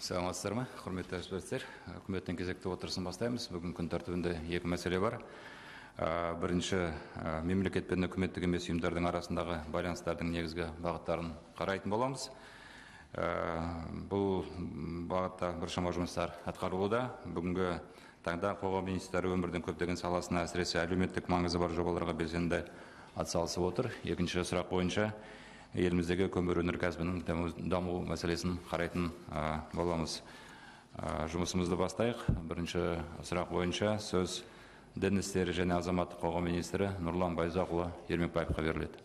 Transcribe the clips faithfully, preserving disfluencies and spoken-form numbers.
Саламатсыздар ма, құрметті әріптестер. Үкіметтің кезекті отырысын бастаймыз. Бүгін күн тәртібінде екі мәселе бар. Бірінші, мемлекет пен үкіметтік емес ұйымдардың арасындағы байланыстардың негізгі бағыттарын қарайтын боламыз. Бұл бағытта біршама жұмыстар атқарылуда. Бүгінгі таңда қоғам министрлері өмірдің көптеген саласына, әсіресе әлеуметтік маңызы бар жобаларға белсенді атсалысып отыр. Екінші сұрақ бойынша еліміздегі көмір өнеркәсібінің даму мәселесін қарайтын боламыз. Жұмысымызды бастайық. Бірінші сұрақ бойынша сөз дін істері және азаматтық қоғам министрі Нұрлан Байзақұлы Ермекбаевқа беріледі.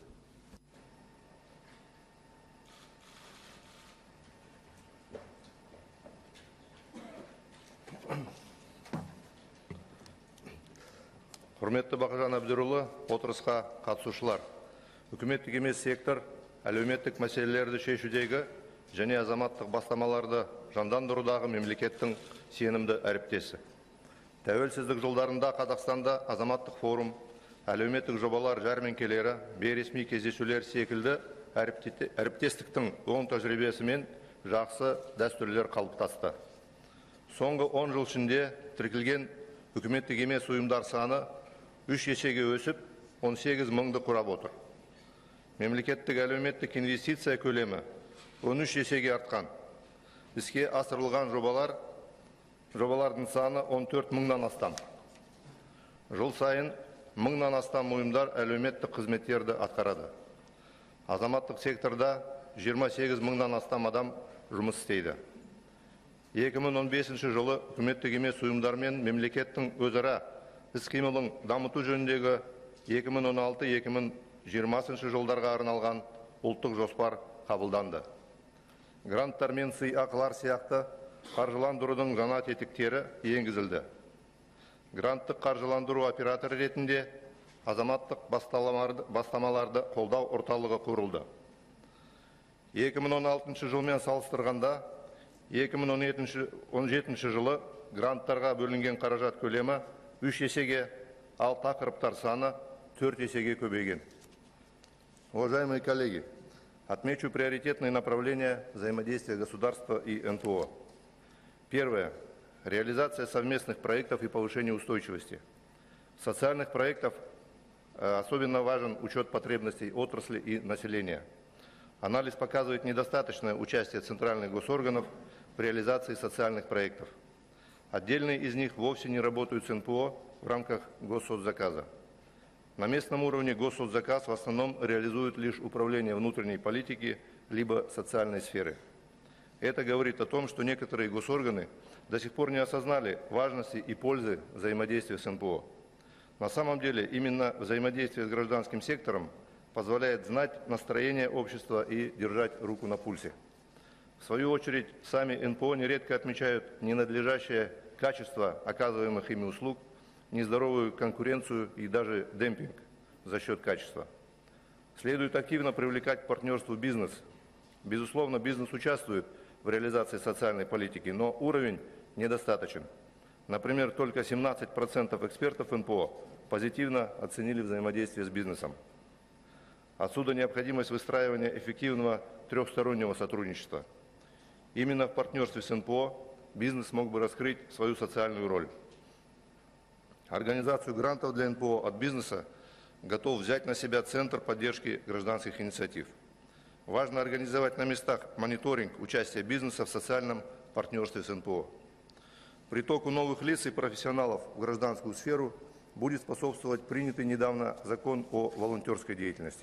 Құрметті Бақытжан Әбдірұлы, отырысқа қатысушылар. Үкіметтік емес сектор әлеуметтік мәселелерді шешудегі және азаматтық бастамаларды жандандырудағы мемлекеттің сенімді әріптесі. Тәуелсіздік жылдарында Қазақстанда азаматтық форум, әлеуметтік жобалар жәрмеңкелері, бейресми кездесулер секілді әріптестіктің оң тәжірибесімен жақсы дәстүрлер қалыптасты. Соңғы он жыл ішінде тіркелген үкіметтік емес ұйымдар саны үш есеге өсіп, он сегіз мыңды құрап отыр. Мемлекеттік әлеуметтік инвестиция көлемі он үш есеге артқан. Іске асырылған жобалар, жобалардың саны он төрт мыңнан астам. Жыл сайын мыңнан астам ұйымдар әлеуметтік қызметтерді атқарады. Азаматтық секторда жиырма сегіз мыңнан астам адам жұмыс істейді. екі мың он бесінші жылы үкіметтік емес ұйымдармен мемлекеттің өзара іс-қимылын дамыту жөніндегі екі мың он алты - екі мың жиырмасыншы жылдарға арналған ұлттық жоспар қабылданды. Гранттар мен сыйақылар сияқты қаржыландырудың жаңа тетіктері енгізілді. Гранттық қаржыландыру операторы ретінде азаматтық бастамаларды қолдау орталығы құрылды. екі мың он алтыншы жылмен салыстырғанда екі мың он жетінші жылы гранттарға бөлінген қаражат көлемі үш есеге, ал тақырыптар саны төрт есеге көбейген. Уважаемые коллеги, отмечу приоритетные направления взаимодействия государства и эн пэ о. Первое. Реализация совместных проектов и повышение устойчивости. В социальных проектах особенно важен учет потребностей отрасли и населения. Анализ показывает недостаточное участие центральных госорганов в реализации социальных проектов. Отдельные из них вовсе не работают с эн пэ о в рамках госсоцзаказа. На местном уровне госсоцзаказ в основном реализует лишь управление внутренней политики либо социальной сферы. Это говорит о том, что некоторые госорганы до сих пор не осознали важности и пользы взаимодействия с эн пэ о. На самом деле именно взаимодействие с гражданским сектором позволяет знать настроение общества и держать руку на пульсе. В свою очередь, сами эн пэ о нередко отмечают ненадлежащее качество оказываемых ими услуг, нездоровую конкуренцию и даже демпинг за счет качества. Следует активно привлекать к партнерству бизнес. Безусловно, бизнес участвует в реализации социальной политики, но уровень недостаточен. Например, только семнадцать процентов экспертов эн пэ о позитивно оценили взаимодействие с бизнесом. Отсюда необходимость выстраивания эффективного трехстороннего сотрудничества. Именно в партнерстве с эн пэ о бизнес мог бы раскрыть свою социальную роль. Организацию грантов для эн пэ о от бизнеса готов взять на себя Центр поддержки гражданских инициатив. Важно организовать на местах мониторинг участия бизнеса в социальном партнерстве с эн пэ о. Притоку новых лиц и профессионалов в гражданскую сферу будет способствовать принятый недавно закон о волонтерской деятельности.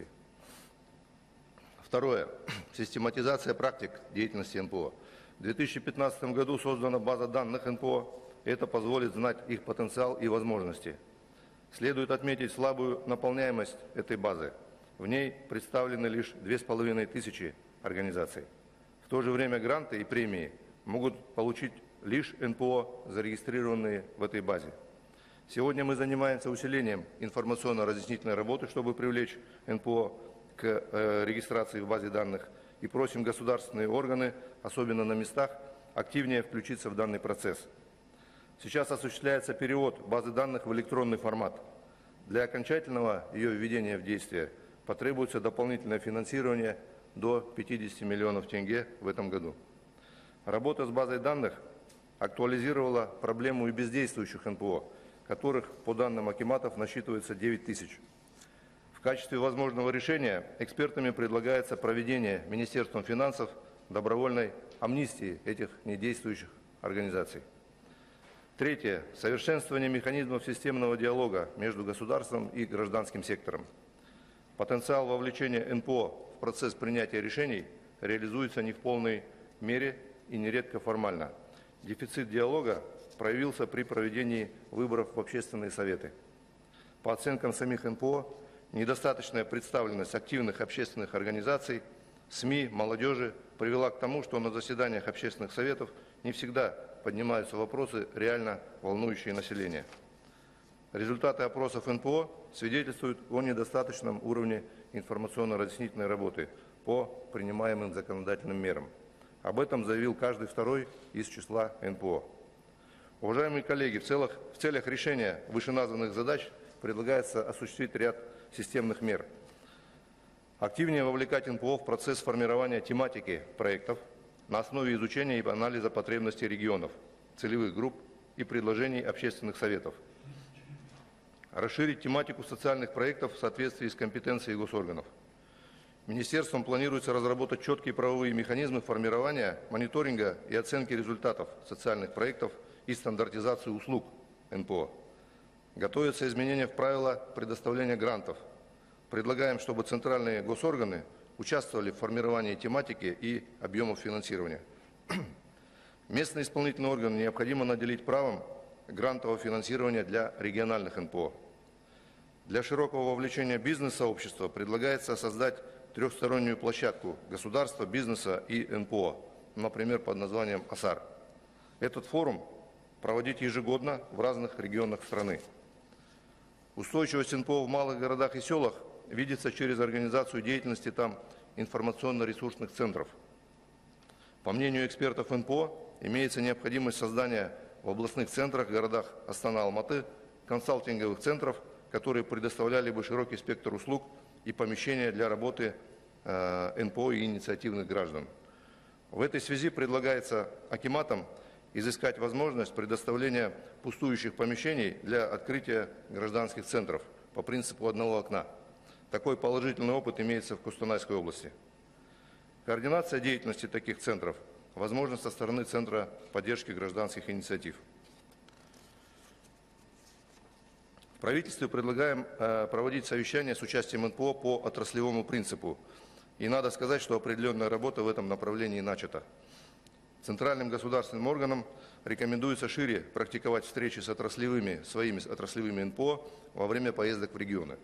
Второе. Систематизация практик деятельности эн пэ о. В две тысячи пятнадцатом году создана база данных эн пэ о. Это позволит знать их потенциал и возможности. Следует отметить слабую наполняемость этой базы. В ней представлены лишь две с половиной тысячи организаций. В то же время гранты и премии могут получить лишь эн пэ о, зарегистрированные в этой базе. Сегодня мы занимаемся усилением информационно-разъяснительной работы, чтобы привлечь эн пэ о к э, регистрации в базе данных, и просим государственные органы, особенно на местах, активнее включиться в данный процесс. Сейчас осуществляется перевод базы данных в электронный формат. Для окончательного ее введения в действие потребуется дополнительное финансирование до пятидесяти миллионов тенге в этом году. Работа с базой данных актуализировала проблему и бездействующих эн пэ о, которых, по данным акиматов, насчитывается девять тысяч. В качестве возможного решения экспертами предлагается проведение Министерством финансов добровольной амнистии этих недействующих организаций. Третье. Совершенствование механизмов системного диалога между государством и гражданским сектором. Потенциал вовлечения эн пэ о в процесс принятия решений реализуется не в полной мере и нередко формально. Дефицит диалога проявился при проведении выборов в общественные советы. По оценкам самих эн пэ о, недостаточная представленность активных общественных организаций, СМИ, молодежи привела к тому, что на заседаниях общественных советов не всегда поднимаются вопросы, реально волнующие население. Результаты опросов эн пэ о свидетельствуют о недостаточном уровне информационно-разъяснительной работы по принимаемым законодательным мерам. Об этом заявил каждый второй из числа эн пэ о. Уважаемые коллеги, в целях, в целях решения вышеназванных задач предлагается осуществить ряд системных мер. Активнее вовлекать эн пэ о в процесс формирования тематики проектов на основе изучения и анализа потребностей регионов, целевых групп и предложений общественных советов. Расширить тематику социальных проектов в соответствии с компетенцией госорганов. Министерством планируется разработать четкие правовые механизмы формирования, мониторинга и оценки результатов социальных проектов и стандартизации услуг эн пэ о. Готовятся изменения в правила предоставления грантов. Предлагаем, чтобы центральные госорганы участвовали в формировании тематики и объемов финансирования. Местные исполнительные органы необходимо наделить правом грантового финансирования для региональных эн пэ о. Для широкого вовлечения бизнес-сообщества предлагается создать трехстороннюю площадку государства, бизнеса и эн пэ о, например, под названием АСАР. Этот форум проводить ежегодно в разных регионах страны. Устойчивость эн пэ о в малых городах и селах видится через организацию деятельности там информационно-ресурсных центров. По мнению экспертов эн пэ о, имеется необходимость создания в областных центрах, городах Астана, Алматы, консалтинговых центров, которые предоставляли бы широкий спектр услуг и помещения для работы э, эн пэ о и инициативных граждан. В этой связи предлагается акиматам изыскать возможность предоставления пустующих помещений для открытия гражданских центров по принципу одного окна. Такой положительный опыт имеется в Кустанайской области. Координация деятельности таких центров возможна со стороны Центра поддержки гражданских инициатив. В правительстве предлагаем э, проводить совещания с участием эн пэ о по отраслевому принципу. И надо сказать, что определенная работа в этом направлении начата. Центральным государственным органам рекомендуется шире практиковать встречи с отраслевыми, своими отраслевыми эн пэ о во время поездок в регионы.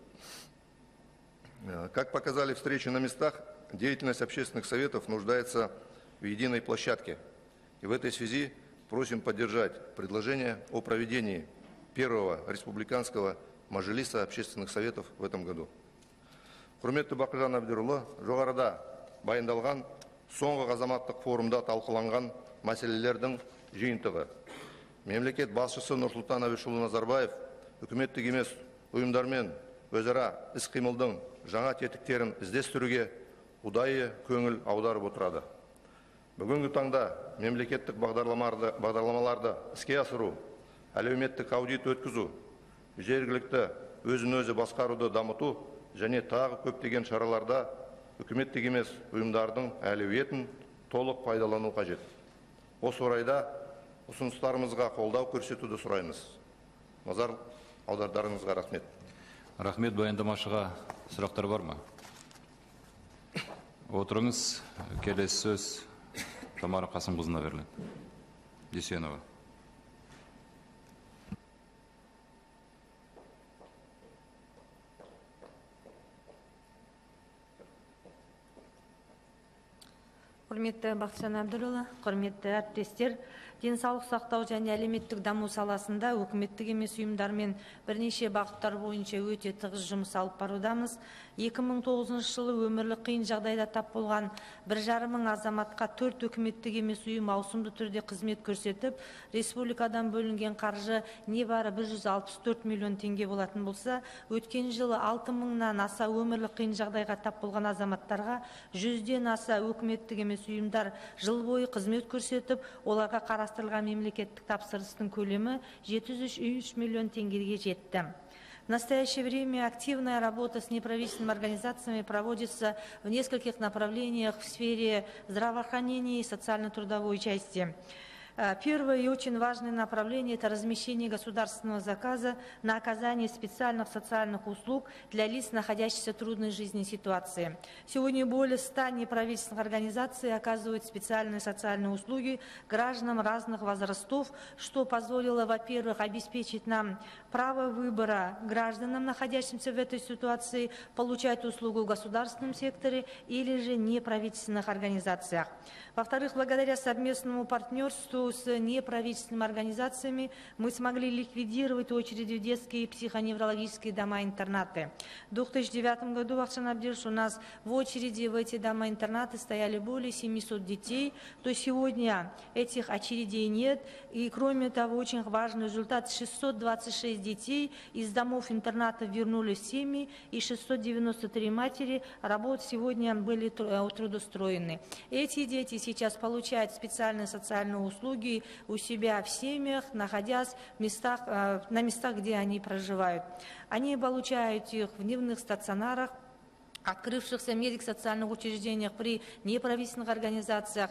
Как показали встречи на местах, деятельность общественных советов нуждается в единой площадке. И в этой связи просим поддержать предложение о проведении первого республиканского мажилиса общественных советов в этом году. Құрметті Бақытжан Әбдірұлы, жоғарыда баяндалған соңғы азаматтық форумда талқыланған мәселелердің жиынтығы. Мемлекет басшысы Нұрсұлтан Әбішұлы Назарбаев үкіметтік емес ұйымдармен өзара іс-қимылдың жаңа тетіктерін іздестіруге ұдайы көңіл аударып отырады. Бүгінгі таңда мемлекеттік бағдарламаларды, бағдарламаларды іске асыру, әлеуметтік аудит өткізу, жергілікті өзін-өзі басқаруды дамыту және тағы көптеген шараларда үкіметтік емес ұйымдардың әлеуетін толық пайдалану қажет. Осы орайда ұсыныстарымызға қолдау көрсетуді сұраймыз. Назар аудардарыңызға рахмет. Рахмет, баяндамашыға сұрақтар бар ма? Отырыңыз, келесі сөз Тамара Қасымқызына беріледі. Дүйсенова. Құрметті Бақытжан Әбдірұлы, құрметті әріптестер, денсаулық сақтау және әлеуметтік даму саласында үкіметтік емес ұйымдармен бірнеше бағыттар бойынша өте тығыз жұмыс алып барудамыз. эки миң тогузунчу жылы өмірлік қиын жағдайда тап болған бір жарым мың азаматқа төрт өкіметтік емес ұйым ауысымды түрде қызмет көрсетіп, республикадан бөлінген қаржы небары бір жүз алпыс төрт миллион теңге болатын болса, өткен жылы алты мыңнан аса өмірлік қиын жағдайға тап болған азаматтарға жүзден аса өкіметтік емес ұйымдар жыл бойы қызмет көрсетіп, оларға қарастырылған мемлекеттік тапсырыстың көлемі жеті жүз үш миллион теңгеге жетті. В настоящее время активная работа с неправительственными организациями проводится в нескольких направлениях в сфере здравоохранения и социально-трудовой части. Первое и очень важное направление – это размещение государственного заказа на оказание специальных социальных услуг для лиц, находящихся в трудной жизненной ситуации. Сегодня более ста неправительственных организаций оказывают специальные социальные услуги гражданам разных возрастов, что позволило, во-первых, обеспечить нам право выбора гражданам, находящимся в этой ситуации, получать услугу в государственном секторе или же неправительственных организациях. Во-вторых, благодаря совместному партнерству с неправительственными организациями мы смогли ликвидировать очереди в детские психоневрологические дома-интернаты. В две тысячи девятом году, Бахытжан Абдирович, у нас в очереди в эти дома-интернаты стояли более семисот детей, то сегодня этих очередей нет. И кроме того, очень важный результат: шестьсот двадцать шесть детей из домов-интернатов вернулись в семьи, и шестьсот девяносто три матери работ сегодня были трудоустроены. Эти дети сейчас получают специальные социальные услуги у себя в семьях, находясь в местах, на местах, где они проживают. Они получают их в дневных стационарах, открывшихся медико-социальных учреждениях, при неправительственных организациях,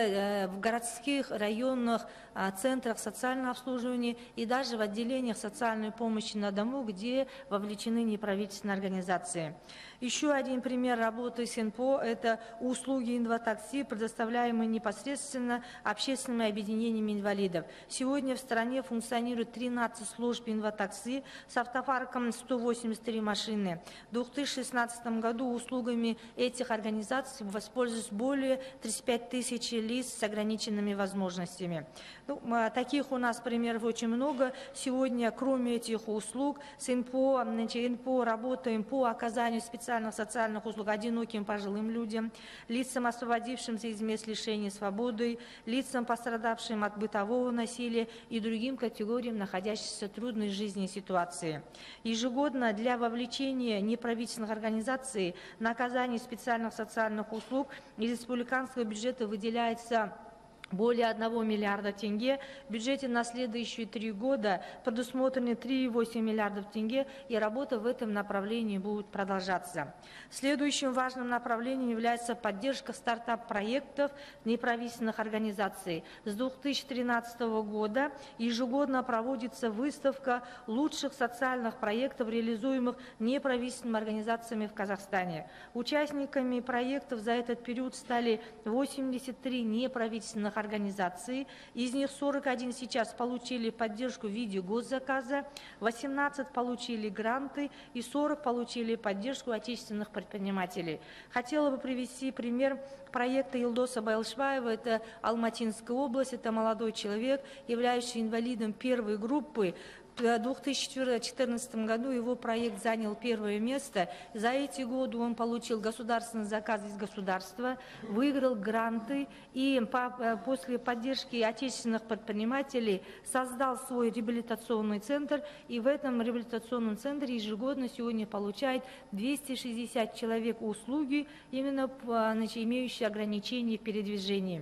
в городских, районных центрах социального обслуживания и даже в отделениях социальной помощи на дому, где вовлечены неправительственные организации. Еще один пример работы СНПО – это услуги инватакси, предоставляемые непосредственно общественными объединениями инвалидов. Сегодня в стране функционирует тринадцать служб инватакси с автопарком сто восемьдесят три машины. В две тысячи шестнадцатом году услугами этих организаций воспользовались более тридцати пяти тысяч лиц с ограниченными возможностями. Ну, таких у нас примеров очень много. Сегодня, кроме этих услуг, с НПО, НПО работаем по оказанию специальных социальных услуг одиноким пожилым людям, лицам, освободившимся из мест лишения свободы, лицам, пострадавшим от бытового насилия и другим категориям, находящимся в трудной жизненной ситуации. Ежегодно для вовлечения неправительственных организаций на оказание специальных социальных услуг из республиканского бюджета выделяется более одного миллиарда тенге. В бюджете на следующие три года предусмотрены три и восемь миллиардов тенге, и работа в этом направлении будет продолжаться. Следующим важным направлением является поддержка стартап-проектов неправительственных организаций. С две тысячи тринадцатого года ежегодно проводится выставка лучших социальных проектов, реализуемых неправительственными организациями в Казахстане. Участниками проектов за этот период стали восемьдесят три неправительственных организации, из них сорок один сейчас получили поддержку в виде госзаказа, восемнадцать получили гранты и сорок получили поддержку отечественных предпринимателей. Хотела бы привести пример проекта Илдоса Байлшбаева. Это Алматинская область, это молодой человек, являющийся инвалидом первой группы. В две тысячи четырнадцатом году его проект занял первое место. За эти годы он получил государственный заказ из государства, выиграл гранты и после поддержки отечественных предпринимателей создал свой реабилитационный центр. И в этом реабилитационном центре ежегодно сегодня получает двести шестьдесят человек услуги, именно значит, имеющие ограничения в передвижении.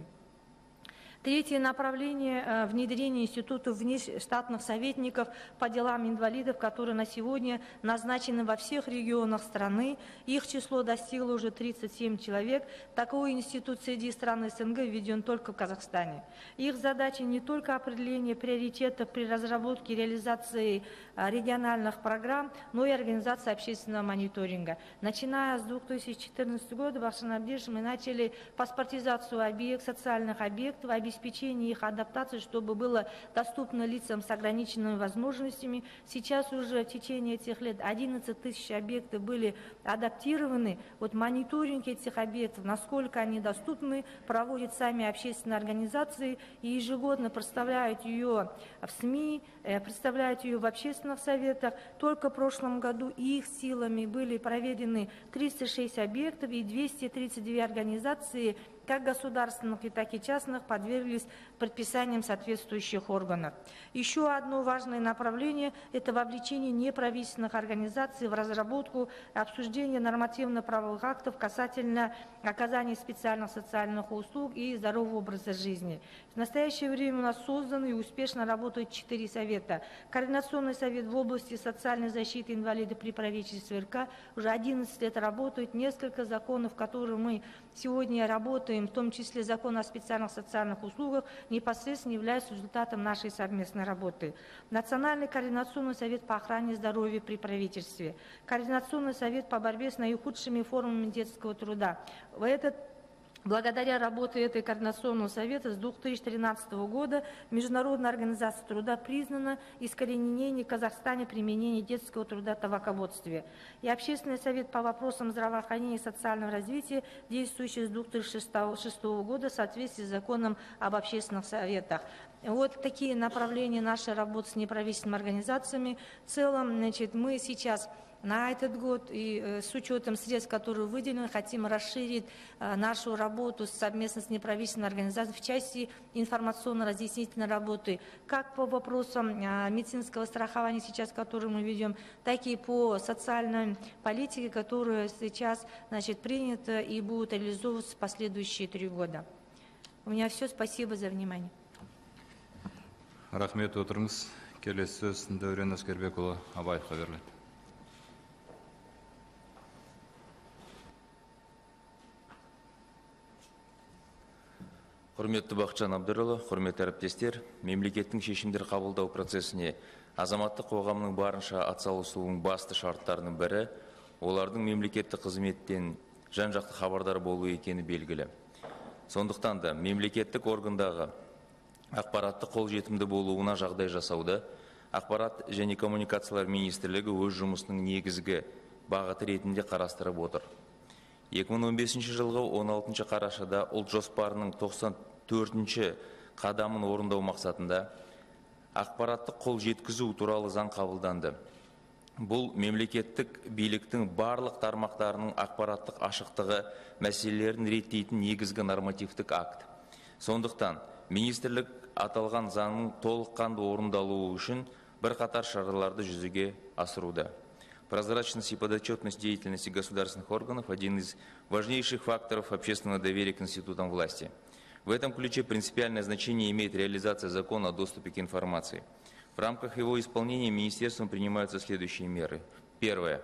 Третье направление – внедрение институтов внештатных советников по делам инвалидов, которые на сегодня назначены во всех регионах страны. Их число достигло уже тридцати семи человек. Такой институт среди стран СНГ введен только в Казахстане. Их задача не только определение приоритетов при разработке и реализации региональных программ, но и организация общественного мониторинга. Начиная с две тысячи четырнадцатого года, Бахытжан Абдирович, мы начали паспортизацию объектов, социальных объектов, обеспечение их адаптации, чтобы было доступно лицам с ограниченными возможностями. Сейчас уже в течение этих лет одиннадцать тысяч объектов были адаптированы. Вот мониторинг этих объектов, насколько они доступны, проводят сами общественные организации и ежегодно представляют ее в СМИ, представляют ее в общественном общественных советах. Только в прошлом году их силами были проведены триста шесть объектов и двести тридцать две организации, как государственных, и так и частных, подверглись предписаниям соответствующих органов. Еще одно важное направление – это вовлечение неправительственных организаций в разработку и обсуждение нормативно-правовых актов касательно оказания специальных социальных услуг и здорового образа жизни. В настоящее время у нас созданы и успешно работают четыре совета. Координационный совет в области социальной защиты инвалидов при правительстве РК уже одиннадцать лет работает. Несколько законов, которые мы сегодня работаем, в том числе закон о специальных социальных услугах, непосредственно являются результатом нашей совместной работы. Национальный координационный совет по охране здоровья при правительстве, Координационный совет по борьбе с наихудшими формами детского труда. В этот Благодаря работе этой координационного совета с две тысячи тринадцатого года Международная организация труда признана искоренение в Казахстане применения детского труда в табаководстве. И Общественный совет по вопросам здравоохранения и социального развития, действующий с две тысячи шестого года в соответствии с законом об общественных советах. Вот такие направления нашей работы с неправительственными организациями. В целом, значит, мы сейчас на этот год и э, с учетом средств, которые выделены, хотим расширить э, нашу работу совместно с неправительственными организациями в части информационно-разъяснительной работы, как по вопросам э, медицинского страхования сейчас, которые мы ведем, так и по социальной политике, которая сейчас, значит, принята и будет реализовываться в последующие три года. У меня все. Спасибо за внимание. Рахмет, отырыңыз. Келесі сөз Дәурен Әскербекұлы Абаевқа беріледі. Құрметті Бақытжан Абдырұлы, құрметті әріптестер, мемлекеттің шешімдер қабылдау процесіне азаматтық қоғамның барынша атсалысуының басты шарттарының бірі олардың мемлекеттік қызметтен жан-жақты хабардар болу екені белгілі. Сондықтан да мемлекеттік органдағы ақпараттық қолжетімді болуына жағдай жасауда Ақпарат және коммуникациялар министрлігі өз жұмысының негізгі бағыты ретінде қарастырып отыр. екі мың он бесінші жылғы он алтыншы қарашада ұлт жоспарының тоқсан төртінші қадамын орындау мақсатында ақпараттық қол жеткізу туралы заң қабылданды. Бұл мемлекеттік биліктің барлық тармақтарының ақпараттық ашықтығы мәселелерін реттейтін негізгі нормативтік акт. Сондықтан министрлік аталған заңның толыққанды орындалуы үшін бірқатар шараларды жүзеге асыруда. Прозрачность и подотчетность деятельности государственных органов – один из важнейших факторов общественного доверия к институтам власти. В этом ключе принципиальное значение имеет реализация закона о доступе к информации. В рамках его исполнения министерством принимаются следующие меры. Первое.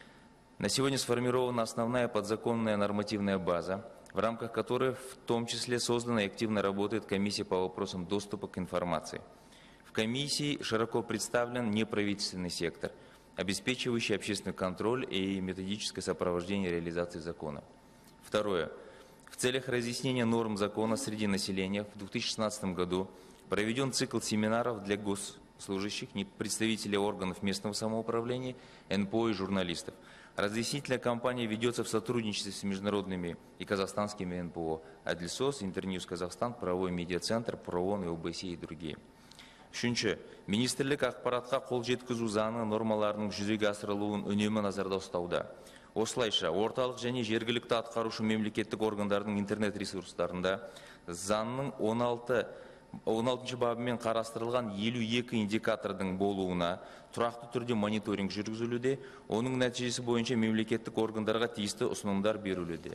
На сегодня сформирована основная подзаконная нормативная база, в рамках которой в том числе создана и активно работает комиссия по вопросам доступа к информации. В комиссии широко представлен неправительственный сектор, обеспечивающий общественный контроль и методическое сопровождение реализации закона. Второе. В целях разъяснения норм закона среди населения в две тысячи шестнадцатом году проведен цикл семинаров для госслужащих, представителей органов местного самоуправления, эн пэ о и журналистов. Разъяснительная кампания ведется в сотрудничестве с международными и казахстанскими эн пэ о, Адльсос, Интерньюз Казахстан, Правовой медиацентр, ПРООН и о бэ эс и и другие. Үшінші, министрлік ақпаратқа қол жеткізу заңы нормаларының жүзеге асырылуын үнемі назарда ұстауда. Осылайша, орталық және жергілікті атқарушы мемлекеттік органдардың интернет ресурстарында заңның он алтыншы бабымен қарастырылған елу екі индикатордың болуына тұрақты түрде мониторинг жүргізілуде, оның нәтижесі бойынша мемлекеттік органдарға тиісті ұсынымдар берілуде.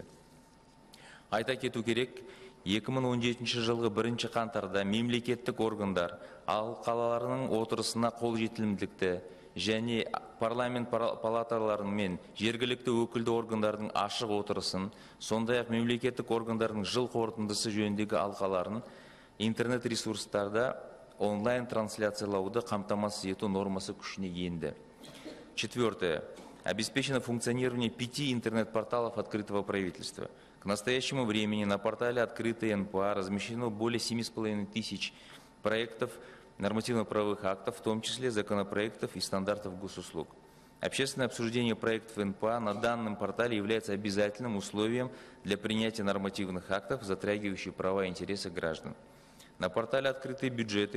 Айта кету керек, екі мың он жетінші жылғы бірінші қаңтарда мемлекеттік органдар ал қалаларының отырысына қолжетілімділікті және парламент палаталарының мен жергілікті өкілді органдардың ашық отырысын, сондай-ақ мемлекеттік органдардың жыл қорытындысы жөніндегі алқаларын интернет ресурстарда онлайн трансляциялауды қамтамасыз ету нормасы күшіне енді. Четвертое. Обеспечено функционирование пяти интернет-порталов открытого правительства. К настоящему времени на портале «Открытый эн пэ а» размещено более семи с половиной тысяч проектов нормативно-правовых актов, в том числе законопроектов и стандартов госуслуг. Общественное обсуждение проектов эн пэ а на данном портале является обязательным условием для принятия нормативных актов, затрагивающих права и интересы граждан. На портале «Открытые бюджеты»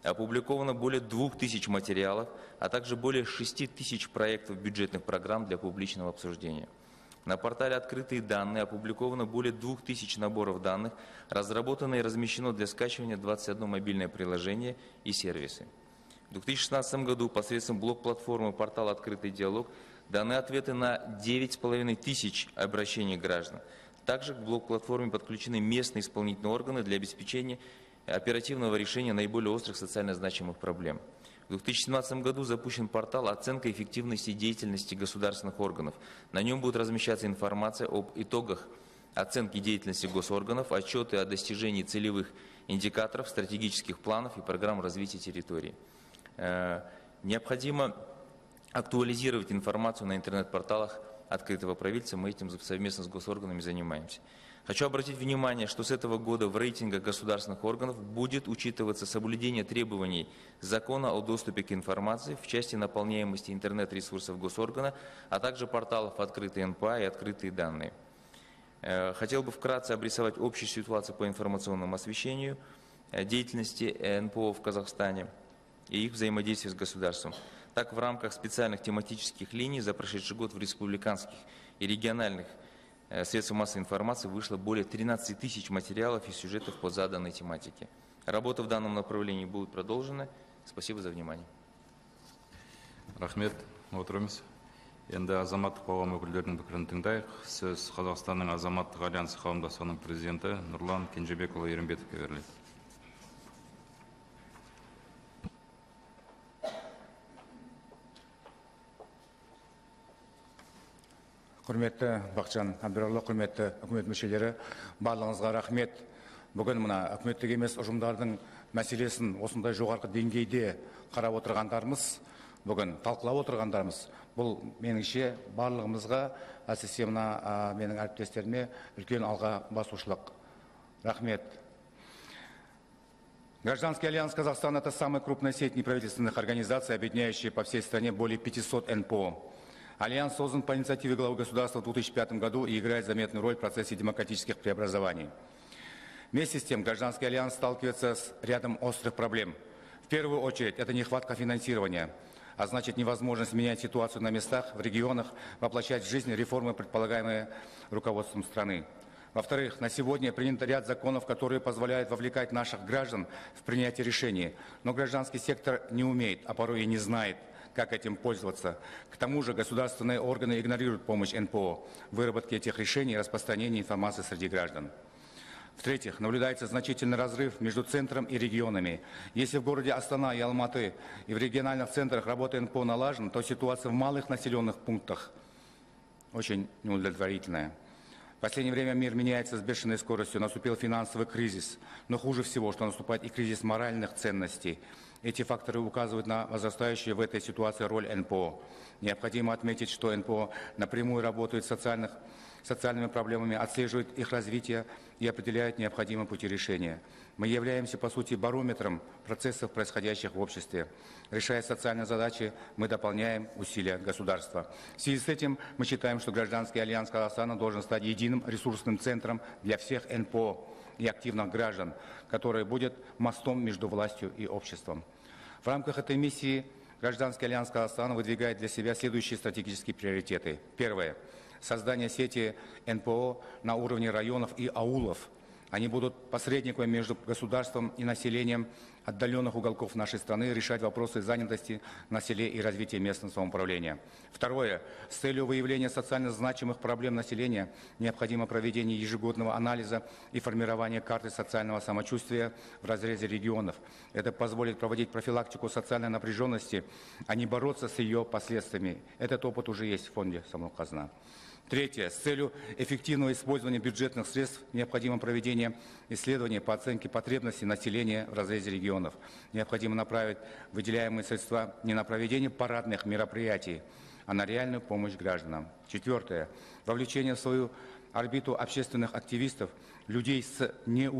опубликовано более двух тысяч материалов, а также более шести тысяч проектов бюджетных программ для публичного обсуждения. На портале «Открытые данные» опубликовано более двух тысяч наборов данных, разработано и размещено для скачивания двадцать одно мобильное приложение и сервисы. В две тысячи шестнадцатом году посредством блок-платформы портала «Открытый диалог» даны ответы на девять с половиной тысяч обращений граждан. Также к блок-платформе подключены местные исполнительные органы для обеспечения оперативного решения наиболее острых социально значимых проблем. В две тысячи семнадцатом году запущен портал «Оценка эффективности деятельности государственных органов». На нем будет размещаться информация об итогах оценки деятельности госорганов, отчеты о достижении целевых индикаторов, стратегических планов и программ развития территории. Необходимо актуализировать информацию на интернет-порталах открытого правительства. Мы этим совместно с госорганами занимаемся. Хочу обратить внимание, что с этого года в рейтингах государственных органов будет учитываться соблюдение требований закона о доступе к информации в части наполняемости интернет-ресурсов госоргана, а также порталов «Открытые эн пэ а» и «Открытые данные». Хотел бы вкратце обрисовать общую ситуацию по информационному освещению деятельности эн пэ о в Казахстане и их взаимодействия с государством. Так, в рамках специальных тематических линий за прошедший год в республиканских и региональных средствах массовой информации вышло более тринадцати тысяч материалов и сюжетов по заданной тематике. Работа в данном направлении будет продолжена. Спасибо за внимание. Рахмет, отырмыз. Енді азаматтық қоғам өкілдерінің пікірін тыңдайық. Сөз Қазақстанның азаматтық альянсы қауымдастығының президенті Нұрлан Кенжебекұлы Ерімбетовке беріледі. Құрметті Бақытжан Әбдірәлі, құрметті үкімет мүшелері, барлығыңызға рахмет. Бүгін мына үкіметтік емес ұжымдардың мәселесін осындай жоғарғы деңгейде қарап отырғандарымыз, бүгін талқылап отырғандарымыз, бұл меніңше барлығымызға, әсіресе мына менің әріптестеріме үлкен алға басушылық. Рахмет. Гражданский альянс Казахстана – это самая крупная сеть неправительственных организаций, объединяющая по всей стране более пятисот эн пэ о. Альянс создан по инициативе главы государства в две тысячи пятом году и играет заметную роль в процессе демократических преобразований. Вместе с тем, гражданский альянс сталкивается с рядом острых проблем. В первую очередь, это нехватка финансирования, а значит невозможность менять ситуацию на местах, в регионах, воплощать в жизнь реформы, предполагаемые руководством страны. Во-вторых, на сегодня принят ряд законов, которые позволяют вовлекать наших граждан в принятие решений, но гражданский сектор не умеет, а порой и не знает, как этим пользоваться. К тому же государственные органы игнорируют помощь эн пэ о в выработке этих решений и распространении информации среди граждан. В-третьих, наблюдается значительный разрыв между центром и регионами. Если в городе Астана и Алматы и в региональных центрах работа эн пэ о налажена, то ситуация в малых населенных пунктах очень неудовлетворительная. В последнее время мир меняется с бешеной скоростью, наступил финансовый кризис. Но хуже всего, что наступает и кризис моральных ценностей. Эти факторы указывают на возрастающую в этой ситуации роль эн пэ о. Необходимо отметить, что эн пэ о напрямую работает с социальных, социальными проблемами, отслеживает их развитие и определяет необходимые пути решения. Мы являемся, по сути, барометром процессов, происходящих в обществе. Решая социальные задачи, мы дополняем усилия государства. В связи с этим мы считаем, что Гражданский альянс Казахстана должен стать единым ресурсным центром для всех эн пэ о и активных граждан, который будет мостом между властью и обществом. В рамках этой миссии Гражданский альянс Казахстана выдвигает для себя следующие стратегические приоритеты. Первое. Создание сети эн пэ о на уровне районов и аулов. Они будут посредниками между государством и населением отдаленных уголков нашей страны, решать вопросы занятости на селе и развития местного самоуправления. Второе. С целью выявления социально значимых проблем населения необходимо проведение ежегодного анализа и формирование карты социального самочувствия в разрезе регионов. Это позволит проводить профилактику социальной напряженности, а не бороться с ее последствиями. Этот опыт уже есть в фонде Самрұқ-Қазына. Третье. С целью эффективного использования бюджетных средств необходимо проведение исследований по оценке потребностей населения в разрезе регионов. Необходимо направить выделяемые средства не на проведение парадных мероприятий, а на реальную помощь гражданам. Четвертое. Вовлечение в свою орбиту общественных активистов, людей с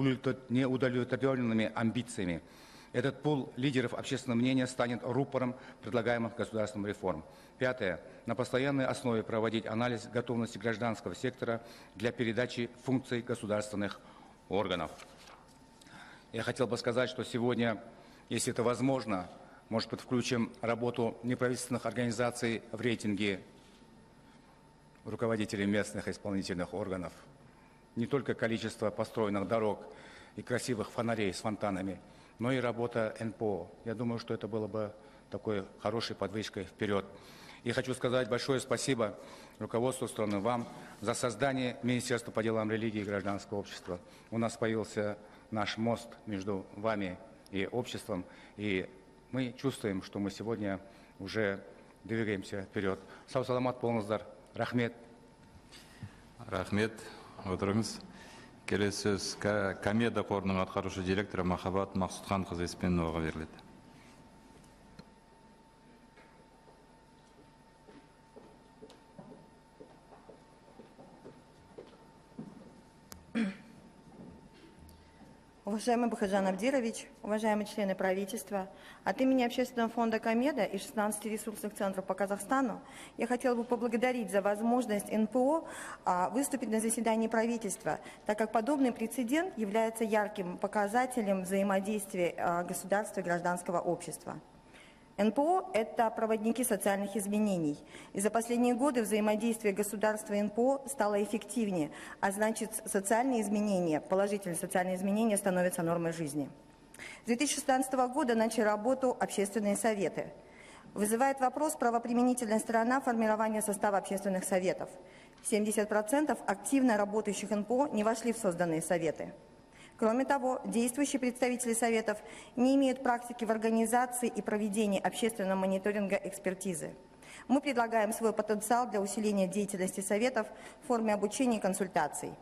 неудовлетворенными амбициями. Этот пул лидеров общественного мнения станет рупором предлагаемых государственных реформ. Пятое. На постоянной основе проводить анализ готовности гражданского сектора для передачи функций государственных органов. Я хотел бы сказать, что сегодня если это возможно, может быть, включим работу неправительственных организаций в рейтинге руководителей местных исполнительных органов. Не только количество построенных дорог и красивых фонарей с фонтанами, но и работа эн пэ о. Я думаю, что это было бы такой хорошей подвижкой вперед. И хочу сказать большое спасибо руководству страны, вам, за создание Министерства по делам религии и гражданского общества. У нас появился наш мост между вами и обществом, и мы чувствуем, что мы сегодня уже двигаемся вперед. Сау саламат болыңыздар. Рахмет. Рахмет. Отырыңыз. Келесі сөз Комеда қорының атқарушы директоры Махаббат Мақсұтханқызы Еспеноваға беріледі. Уважаемый Бахаджан Абдирович, уважаемые члены правительства, от имени Общественного фонда «Комеда» и шестнадцати ресурсных центров по Казахстану я хотела бы поблагодарить за возможность эн пэ о выступить на заседании правительства, так как подобный прецедент является ярким показателем взаимодействия государства и гражданского общества. эн пэ о – это проводники социальных изменений. И за последние годы взаимодействие государства и эн пэ о стало эффективнее, а значит, социальные изменения, положительные социальные изменения становятся нормой жизни. С две тысячи шестнадцатого года начали работу общественные советы. Вызывает вопрос правоприменительная сторона формирования состава общественных советов. семьдесят процентов активно работающих эн пэ о не вошли в созданные советы. Кроме того, действующие представители советов не имеют практики в организации и проведении общественного мониторинга экспертизы. Мы предлагаем свой потенциал для усиления деятельности советов в форме обучения и консультаций.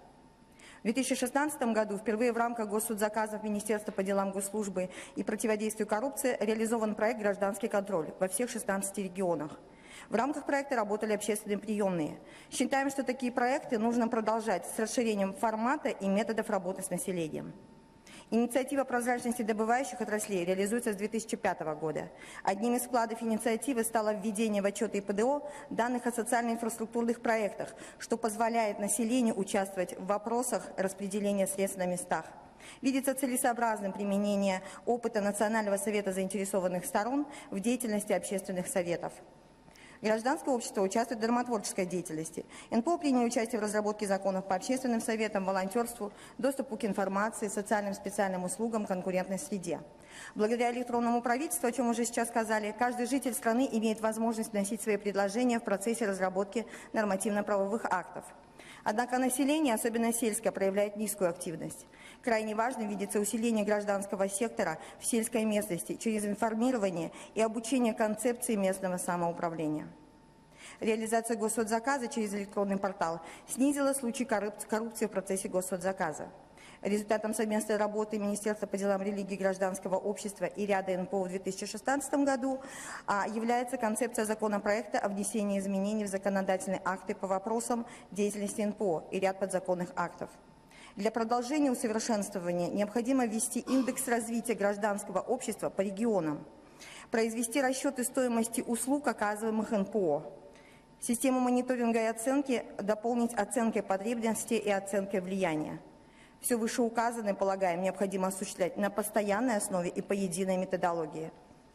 В две тысячи шестнадцатом году впервые в рамках госсудзаказов Министерства по делам госслужбы и противодействию коррупции реализован проект «Гражданский контроль» во всех шестнадцати регионах. В рамках проекта работали общественные приемные. Считаем, что такие проекты нужно продолжать с расширением формата и методов работы с населением. Инициатива прозрачности добывающих отраслей реализуется с две тысячи пятого года. Одним из вкладов инициативы стало введение в отчеты и пэ дэ о данных о социально-инфраструктурных проектах, что позволяет населению участвовать в вопросах распределения средств на местах. Видится целесообразным применение опыта Национального совета заинтересованных сторон в деятельности общественных советов. Гражданское общество участвует в нормотворческой деятельности. эн пэ о приняли участие в разработке законов по общественным советам, волонтерству, доступу к информации, социальным специальным услугам, конкурентной среде. Благодаря электронному правительству, о чем уже сейчас сказали, каждый житель страны имеет возможность вносить свои предложения в процессе разработки нормативно-правовых актов. Однако население, особенно сельское, проявляет низкую активность. Крайне важным видится усиление гражданского сектора в сельской местности через информирование и обучение концепции местного самоуправления. Реализация госсудзаказа через электронный портал снизила случаи коррупции в процессе госсудзаказа. Результатом совместной работы Министерства по делам религии и гражданского общества и ряда эн пэ о в две тысячи шестнадцатом году является концепция законопроекта о внесении изменений в законодательные акты по вопросам деятельности эн пэ о и ряд подзаконных актов. Для продолжения усовершенствования необходимо ввести индекс развития гражданского общества по регионам, произвести расчеты стоимости услуг, оказываемых эн пэ о, систему мониторинга и оценки дополнить оценкой потребностей и оценкой влияния. Все вышеуказанное, полагаем, необходимо осуществлять на постоянной основе и по единой методологии.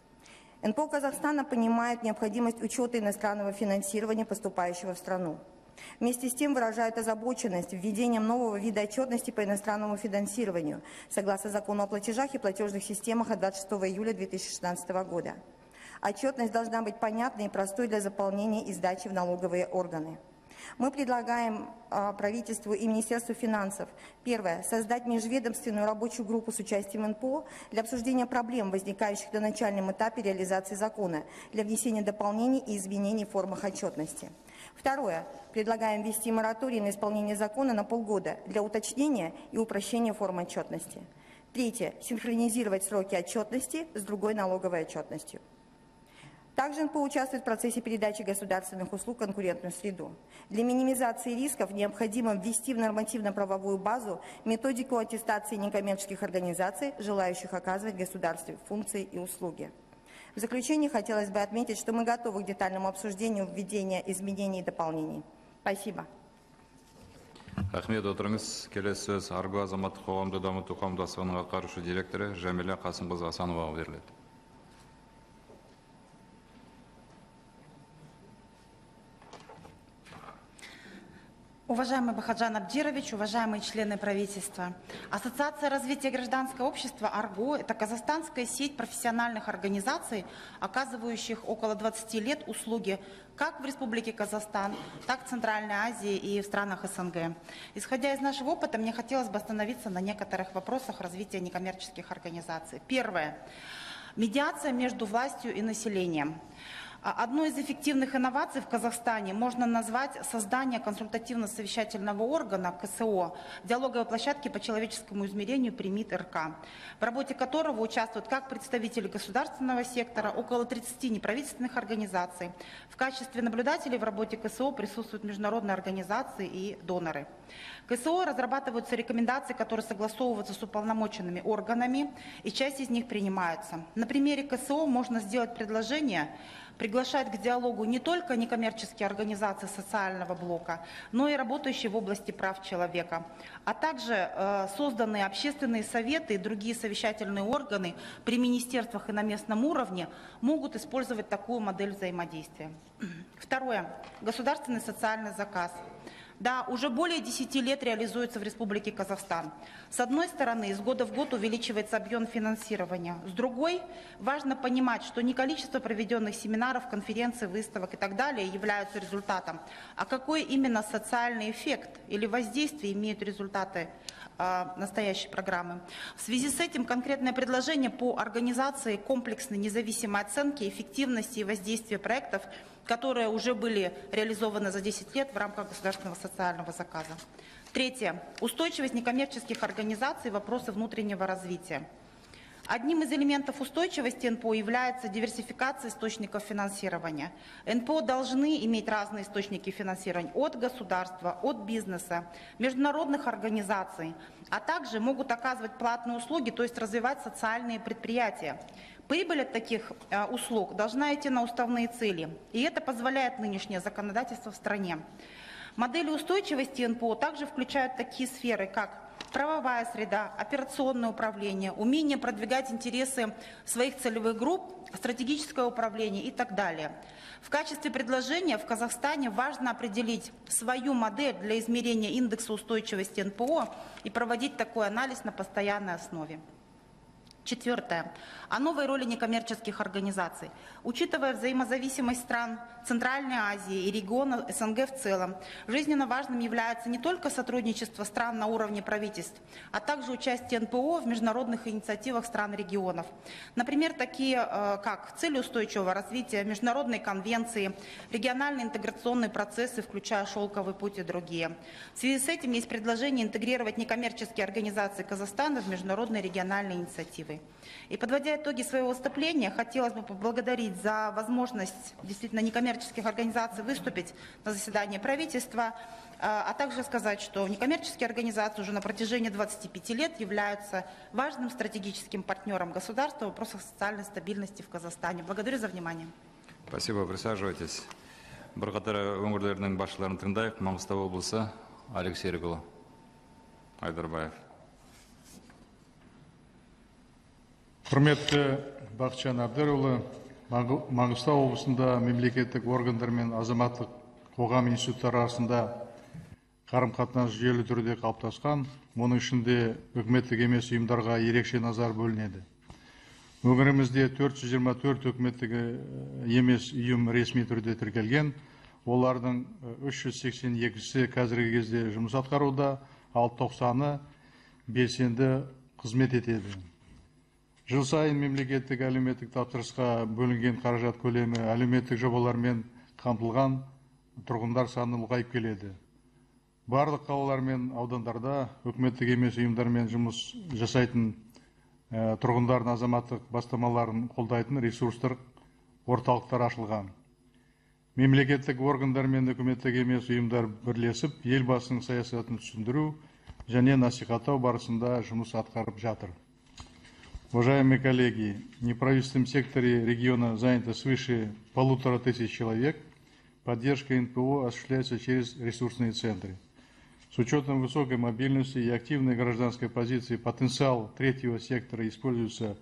эн пэ о Казахстана понимает необходимость учета иностранного финансирования, поступающего в страну. Вместе с тем выражают озабоченность введением нового вида отчетности по иностранному финансированию, согласно закону о платежах и платежных системах от двадцать шестого июля две тысячи шестнадцатого года. Отчетность должна быть понятной и простой для заполнения и сдачи в налоговые органы. Мы предлагаем а, правительству и Министерству финансов, первое, создать межведомственную рабочую группу с участием эн пэ о для обсуждения проблем, возникающих на начальном этапе реализации закона, для внесения дополнений и изменений в формах отчетности. Второе, предлагаем ввести мораторий на исполнение закона на полгода для уточнения и упрощения форм отчетности. Третье, синхронизировать сроки отчетности с другой налоговой отчетностью. Также эн пэ о участвует в процессе передачи государственных услуг в конкурентную среду. Для минимизации рисков необходимо ввести в нормативно-правовую базу методику аттестации некоммерческих организаций, желающих оказывать государству функции и услуги. В заключение хотелось бы отметить, что мы готовы к детальному обсуждению введения изменений и дополнений. Спасибо. Рахмет, отырыңыз. Келесі сөз Арго азаматтық қоғамды дамыту қауымдастығының атқарушы директоры Жәмилә Қасымқызы Асановаға беріледі. Уважаемый Бахаджан Абдирович, уважаемые члены правительства, Ассоциация развития гражданского общества «Арго» – это казахстанская сеть профессиональных организаций, оказывающих около двадцати лет услуги как в Республике Казахстан, так в Центральной Азии и в странах СНГ. Исходя из нашего опыта, мне хотелось бы остановиться на некоторых вопросах развития некоммерческих организаций. Первое. Медиация между властью и населением. Одной из эффективных инноваций в Казахстане можно назвать создание консультативно-совещательного органа КСО, диалоговой площадки по человеческому измерению при МИД РК, в работе которого участвуют как представители государственного сектора, около тридцати неправительственных организаций. В качестве наблюдателей в работе КСО присутствуют международные организации и доноры. КСО разрабатываются рекомендации, которые согласовываются с уполномоченными органами, и часть из них принимаются. На примере КСО можно сделать предложение приглашать к диалогу не только некоммерческие организации социального блока, но и работающие в области прав человека, а также э, созданные общественные советы и другие совещательные органы при министерствах и на местном уровне могут использовать такую модель взаимодействия. Второе. Государственный социальный заказ. Да, уже более десяти лет реализуется в Республике Казахстан. С одной стороны, из года в год увеличивается объем финансирования. С другой, важно понимать, что не количество проведенных семинаров, конференций, выставок и так далее являются результатом, а какой именно социальный эффект или воздействие имеют результаты э, настоящей программы. В связи с этим конкретное предложение по организации комплексной независимой оценки эффективности и воздействия проектов, которые уже были реализованы за десять лет в рамках государственного социального заказа. Третье. Устойчивость некоммерческих организаций и вопросы внутреннего развития. Одним из элементов устойчивости эн пэ о является диверсификация источников финансирования. эн пэ о должны иметь разные источники финансирования от государства, от бизнеса, международных организаций, а также могут оказывать платные услуги, то есть развивать социальные предприятия. Прибыль от таких э, услуг должна идти на уставные цели, и это позволяет нынешнее законодательство в стране. Модели устойчивости эн пэ о также включают такие сферы, как правовая среда, операционное управление, умение продвигать интересы своих целевых групп, стратегическое управление и так далее. В качестве предложения в Казахстане важно определить свою модель для измерения индекса устойчивости эн пэ о и проводить такой анализ на постоянной основе. Четвертое. О новой роли некоммерческих организаций. Учитывая взаимозависимость стран Центральной Азии и региона эс эн гэ в целом, жизненно важным является не только сотрудничество стран на уровне правительств, а также участие эн пэ о в международных инициативах стран-регионов. Например, такие как цели устойчивого развития, международные конвенции, региональные интеграционные процессы, включая «Шелковый путь» и другие. В связи с этим есть предложение интегрировать некоммерческие организации Казахстана в международные региональные инициативы. И подводя итоги своего выступления, хотелось бы поблагодарить за возможность действительно некоммерческих организаций выступить на заседании правительства, а также сказать, что некоммерческие организации уже на протяжении двадцати пяти лет являются важным стратегическим партнером государства в вопросах социальной стабильности в Казахстане. Благодарю за внимание. Спасибо, присаживайтесь. Бірқатар өңірлердің басшыларын тыңдайық. Маңғыстау облысы Алик Серікұлы Айдарбаев. Құрметті Бақытжан Әбдірұлы, Маңғыстау облысында мемлекеттік органдар мен азаматтық қоғам институттары арасында қарым-қатынас жүйелі түрде қалыптасқан, оның ішінде үкіметтік емес ұйымдарға ерекше назар бөлінеді. Өңірімізде төрт жүз жиырма төрт үкіметтік емес ұйым ресми түрде тіркелген, олардың үш жүз сексен екісі қазіргі кезде жұмыс атқаруда, ал тоқсаны белсенді қызмет етеді. Жыл сайын мемлекеттік әлеуметтік тапсырысқа бөлінген қаражат көлемі әлеуметтік жобалармен қамтылған тұрғындар саны ұлғайып келеді. Барлық қалалар мен аудандарда үкіметтік емес ұйымдармен жұмыс жасайтын тұрғындардың азаматтық бастамаларын қолдайтын ресурстар орталықтар ашылған. Мемлекеттік органдар мен үкіметтік емес ұйымдар бірлесіп, елбасының саясатын түсіндіру және насихаттау барысында жұмыс атқарып жатыр. Уважаемые коллеги, в неправительственном секторе региона занято свыше полутора тысяч человек. Поддержка эн пэ о осуществляется через ресурсные центры. С учетом высокой мобильности и активной гражданской позиции потенциал третьего сектора используется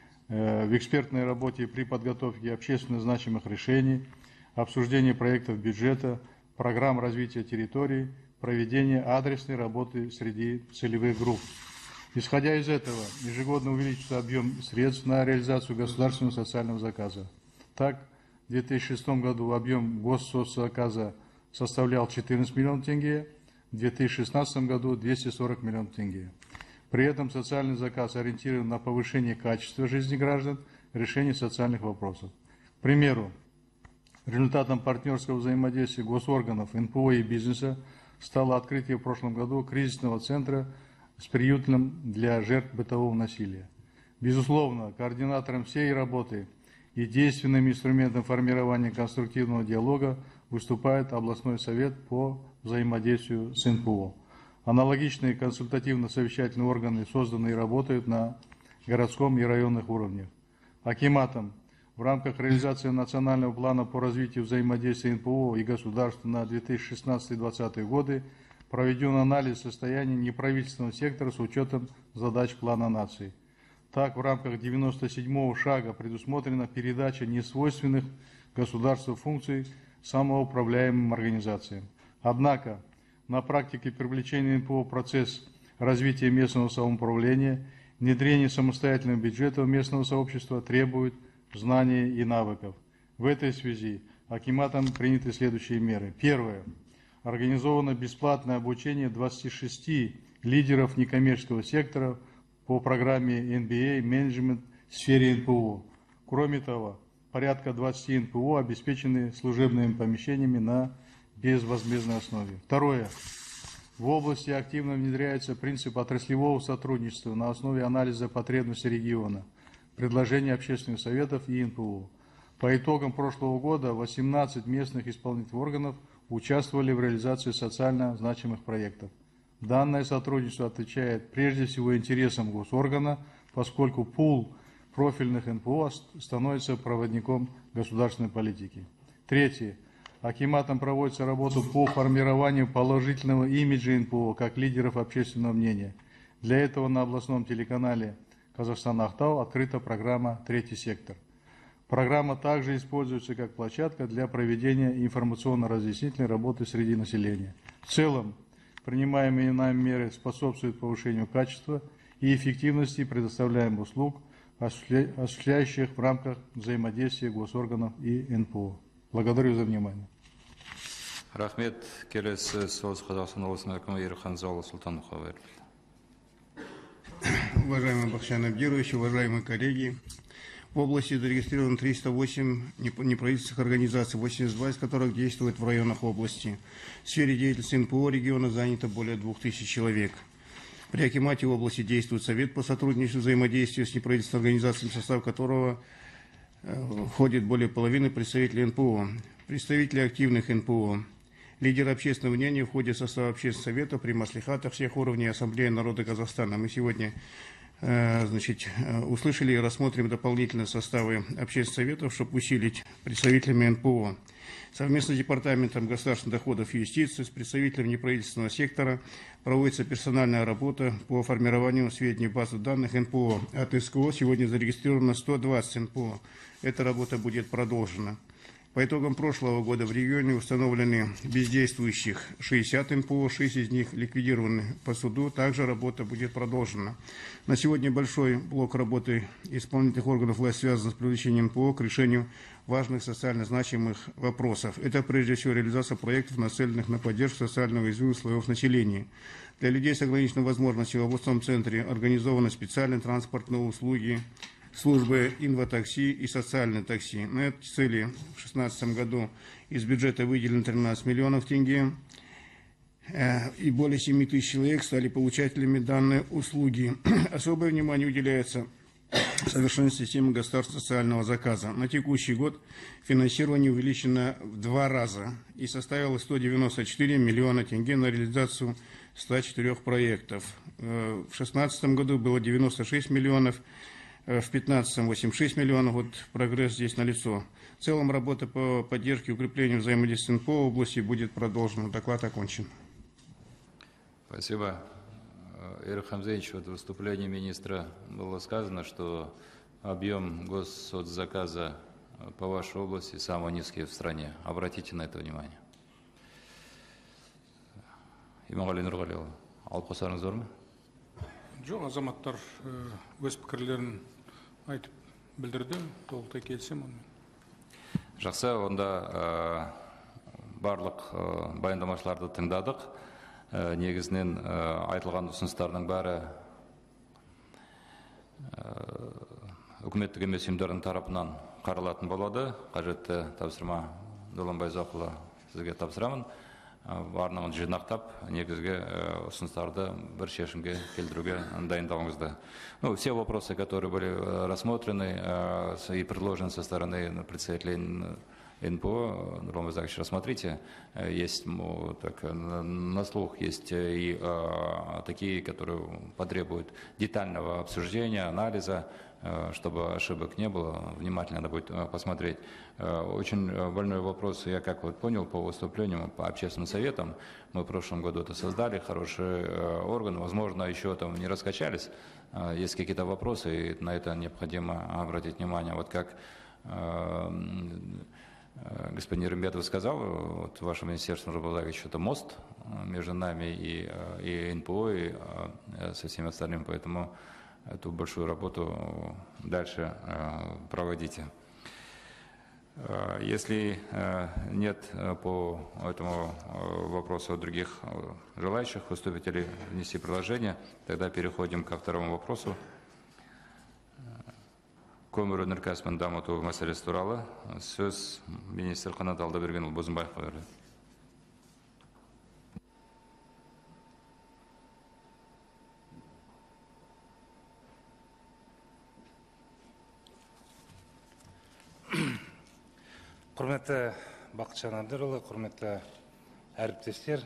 в экспертной работе при подготовке общественно значимых решений, обсуждении проектов бюджета, программ развития территорий, проведения адресной работы среди целевых групп. Исходя из этого, ежегодно увеличится объем средств на реализацию государственного социального заказа. Так, в две тысячи шестом году объем госсоцзаказа составлял четырнадцать миллионов тенге, в две тысячи шестнадцатом году двести сорок миллионов тенге. При этом социальный заказ ориентирован на повышение качества жизни граждан, решение социальных вопросов. К примеру, результатом партнерского взаимодействия госорганов, эн пэ о и бизнеса стало открытие в прошлом году кризисного центра с приютом для жертв бытового насилия. Безусловно, координатором всей работы и действенным инструментом формирования конструктивного диалога выступает областной совет по взаимодействию с эн пэ о. Аналогичные консультативно-совещательные органы созданы и работают на городском и районных уровнях. Акиматом в рамках реализации национального плана по развитию взаимодействия эн пэ о и государства на две тысячи шестнадцатый — две тысячи двадцатый годы проведен анализ состояния неправительственного сектора с учетом задач плана нации. Так, в рамках девяносто седьмого шага предусмотрена передача несвойственных государству функций самоуправляемым организациям. Однако, на практике привлечения эн пэ о в процесс развития местного самоуправления, внедрение самостоятельного бюджета местного сообщества требует знаний и навыков. В этой связи акиматом приняты следующие меры. Первое. Организовано бесплатное обучение двадцати шести лидеров некоммерческого сектора по программе эн би эй «Менеджмент в сфере эн пэ о». Кроме того, порядка двадцати эн пэ о обеспечены служебными помещениями на безвозмездной основе. Второе. В области активно внедряется принцип отраслевого сотрудничества на основе анализа потребностей региона, предложений общественных советов и эн пэ о. По итогам прошлого года восемнадцать местных исполнительных органов участвовали в реализации социально значимых проектов. Данное сотрудничество отвечает прежде всего интересам госоргана, поскольку пул профильных эн пэ о становится проводником государственной политики. Третье. Акиматом проводится работа по формированию положительного имиджа эн пэ о как лидеров общественного мнения. Для этого на областном телеканале «Казахстан-Актау» открыта программа «Третий сектор». Программа также используется как площадка для проведения информационно-разъяснительной работы среди населения. В целом, принимаемые нами меры способствуют повышению качества и эффективности предоставляемых услуг, осуществляющих в рамках взаимодействия госорганов и эн пэ о. Благодарю за внимание. Рахмет, келесі сөз Қазақстан облысының әкімі Ерхан Зауылы Сұлтановқа берілді. Уважаемый Бахтияр Абдирович, уважаемые коллеги, в области зарегистрировано триста восемь неправительственных организаций, восемьдесят два из которых действуют в районах области. В сфере деятельности эн пэ о региона занято более двух тысяч человек. При акимате области действует Совет по сотрудничеству и взаимодействию с неправительственными организациями, в состав которого входит более половины представителей эн пэ о. Представители активных эн пэ о. Лидеры общественного мнения входят в состав общественных советов при маслихатах всех уровней Ассамблеи народа Казахстана. Мы сегодня значит, услышали и рассмотрим дополнительные составы общественных советов, чтобы усилить представителями эн пэ о. Совместно с Департаментом государственных доходов и юстиции, с представителями неправительственного сектора проводится персональная работа по формированию сведений базы данных эн пэ о. От эс ка о сегодня зарегистрировано сто двадцать эн пэ о. Эта работа будет продолжена. По итогам прошлого года в регионе установлены бездействующих шестьдесят эн пэ о, шесть из них ликвидированы по суду. Также работа будет продолжена. На сегодня большой блок работы исполнительных органов власти связан с привлечением эн пэ о к решению важных социально значимых вопросов. Это прежде всего реализация проектов, нацеленных на поддержку социально уязвимых слоев населения. Для людей с ограниченной возможностью в областном центре организованы специальные транспортные услуги, службы инватакси и социальные такси. На эти цели в две тысячи шестнадцатом году из бюджета выделено тринадцать миллионов тенге, и более семи тысяч человек стали получателями данной услуги. Особое внимание уделяется совершенствованию системы государственного социального заказа. На текущий год финансирование увеличено в два раза и составило сто девяносто четыре миллиона тенге на реализацию ста четырёх проектов. В две тысячи шестнадцатом году было девяносто шесть миллионов, в две тысячи пятнадцатом восемьдесят шесть миллионов, вот прогресс здесь налицо. В целом работа по поддержке и укреплению взаимодействия эн пэ о в области будет продолжена. Доклад окончен. Спасибо. Эрик Хамзеевич, вот в выступлении министра было сказано, что объем госсоцзаказа по вашей области самый низкий в стране. Обратите на это внимание. Иманғали Нұрғалиұлы, алып қосарыңыз бар ма? Жоқ, азаматтар өз пікірлерін айтып білдірді, толықтай келісем онымен. Жақсы, онда барлық баяндамашыларды тыңдадық. Негізінен айтылған ұсыныстардың бәрі үкіметтік емес ұйымдардың тарапынан қаралатын болады. Қажетті тапсырма Долан Байзақұлы сізге тапсырамын. Барлығын жинақтап, негізгі ұсыныстарды бір шешімге келтіруге дайындауыңызды. Ну, все вопросы, которые были рассмотрены и предложены со стороны представителей эн пэ о, Нурлан Байзакович, рассмотрите. Есть, так, на слух есть и а, такие, которые потребуют детального обсуждения, анализа, чтобы ошибок не было. Внимательно надо будет посмотреть. Очень больной вопрос, я как вот понял по выступлениям, по общественным советам. Мы в прошлом году это создали, хороший орган, возможно, еще там не раскачались. Есть какие-то вопросы, и на это необходимо обратить внимание. Вот как господин Рембетов сказал, вот ваше министерство, Нурбалаевич, это мост между нами и, и эн пэ о, и со всеми остальными, поэтому эту большую работу дальше проводите. Если нет по этому вопросу других желающих выступить или внести предложение, тогда переходим ко второму вопросу. Көмір өнеркәсібін дамыту мәселесі туралы сөз министр Қанат Алдабергенұлы Бозымбаевқа беріледі. Құрметті Бақытжан Әбдірұлы, құрметті әріптестер,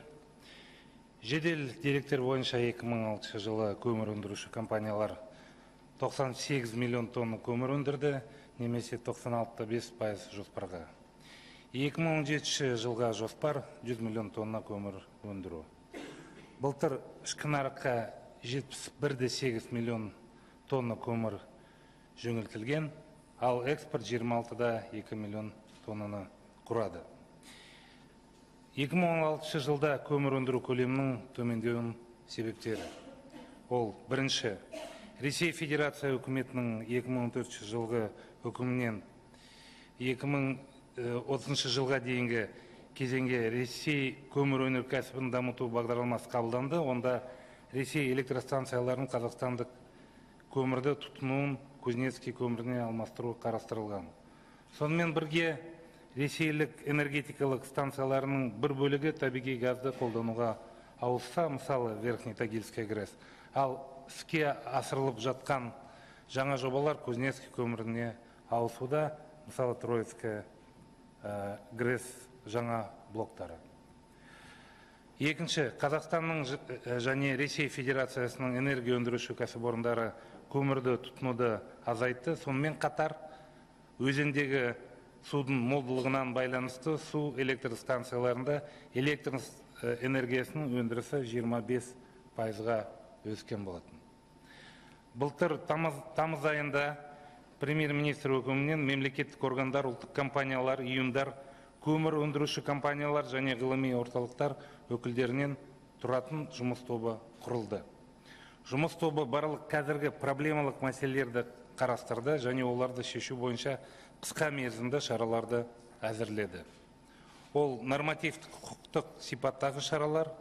жедел деректер бойынша екі мың алтыншы жылы көмір өндіруші компаниялар тоқсан сегіз миллион тонна көмір өндірді, немесе тоқсан алты да бес пайыз жоспарға. екі мың он жетінші жылға жоспар жүз миллион тонна көмір өндіру. Былтыр ішкі нарыққа жетпіс бір де сегіз миллион тонна көмір жөнелтілген, ал экспорт жиырма алты да екі миллион тоннаны құрады. екі мың он алтыншы жылда көмір өндіру көлемінің төмендеуінің себептері. Ол бірінші, Ресей Федерация үкіметінің екі мың он төртінші жылғы үкімінен екі мың отызыншы жылға дейінгі кезеңге Ресей көмір өнеркәсібін дамыту бағдарламасы қабылданды. Онда Ресей электростанцияларын қазақстандық көмірді тұтынуын Кузнецкий көміріне алмастыру қарастырылған. Сонымен бірге ресейлік энергетикалық станцияларының бір бөлігі табиғи газды қолдануға ауысса, мысалы Верхний Тагильский ГРЭС. Ал іске асырылып жатқан жаңа жобалар Кузнецкий көміріне ауысуда, мысалы Троицкий ГРЭС жаңа блоктары. Екінші, Қазақстанның және Ресей Федерациясының энергия өндіруші кәсіпорындары көмірді тұтынуды азайтты. Сонымен қатар өзендегі судың молдылығынан байланысты су электростанцияларында электр энергиясының өндірісі жиырма бес пайызға өскен болатын. Былтыр тамыз айында премьер-министр өкімінен мемлекеттік органдар, ұлттық компаниялар, ұйымдар, көмір өндіруші компаниялар және ғылыми орталықтар өкілдерінен тұратын жұмыс тобы құрылды. Жұмыс тобы барлық қазіргі проблемалық мәселелерді қарастырды және оларды шешу бойынша қысқа мерзімді шараларды әзірледі. Ол нормативтік құқықтық сипаттағы шаралар,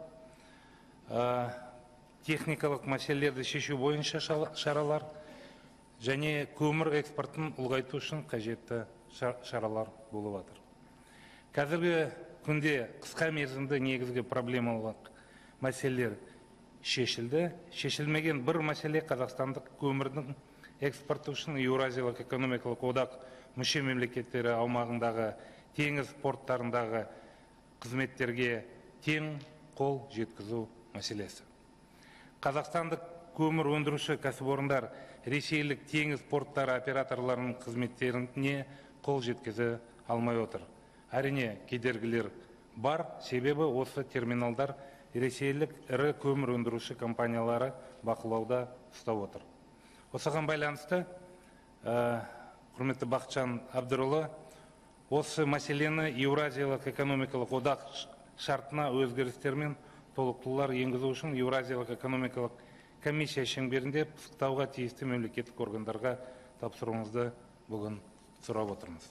техникалық мәселелерді шешу бойынша шаралар және көмір экспортын ұлғайту үшін қажетті шаралар болып жатыр. Қазіргі күнде қысқа мерзімді негізгі проблемалық мәселелер шешілді. Шешілмеген бір мәселе қазақстандық көмірдің экспорты үшін Еуразиялық экономикалық одақ мүше мемлекеттері аумағындағы теңіз порттарындағы қызметтерге тең қол жеткізу мәселесі. Қазақстандық көмір өндіруші кәсіпорындар ресейлік теңіз порттары операторларының қызметтеріне қол жеткізе алмай отыр. Әрине, кедергілер бар, себебі осы терминалдар ресейлік ірі көмір өндіруші компаниялары бақылауда ұстап отыр. Осыған байланысты, құрметті Бақытжан Әбдірұлы, осы мәселені Еуразиялық экономикалық одақ шартына өзгерістер мен толықтырулар енгізу үшін Еуразиялық экономикалық комиссия шеңберінде пысықтауға тиісті мемлекеттік органдарға тапсыруыңызды бүгін сұрап отырмыз.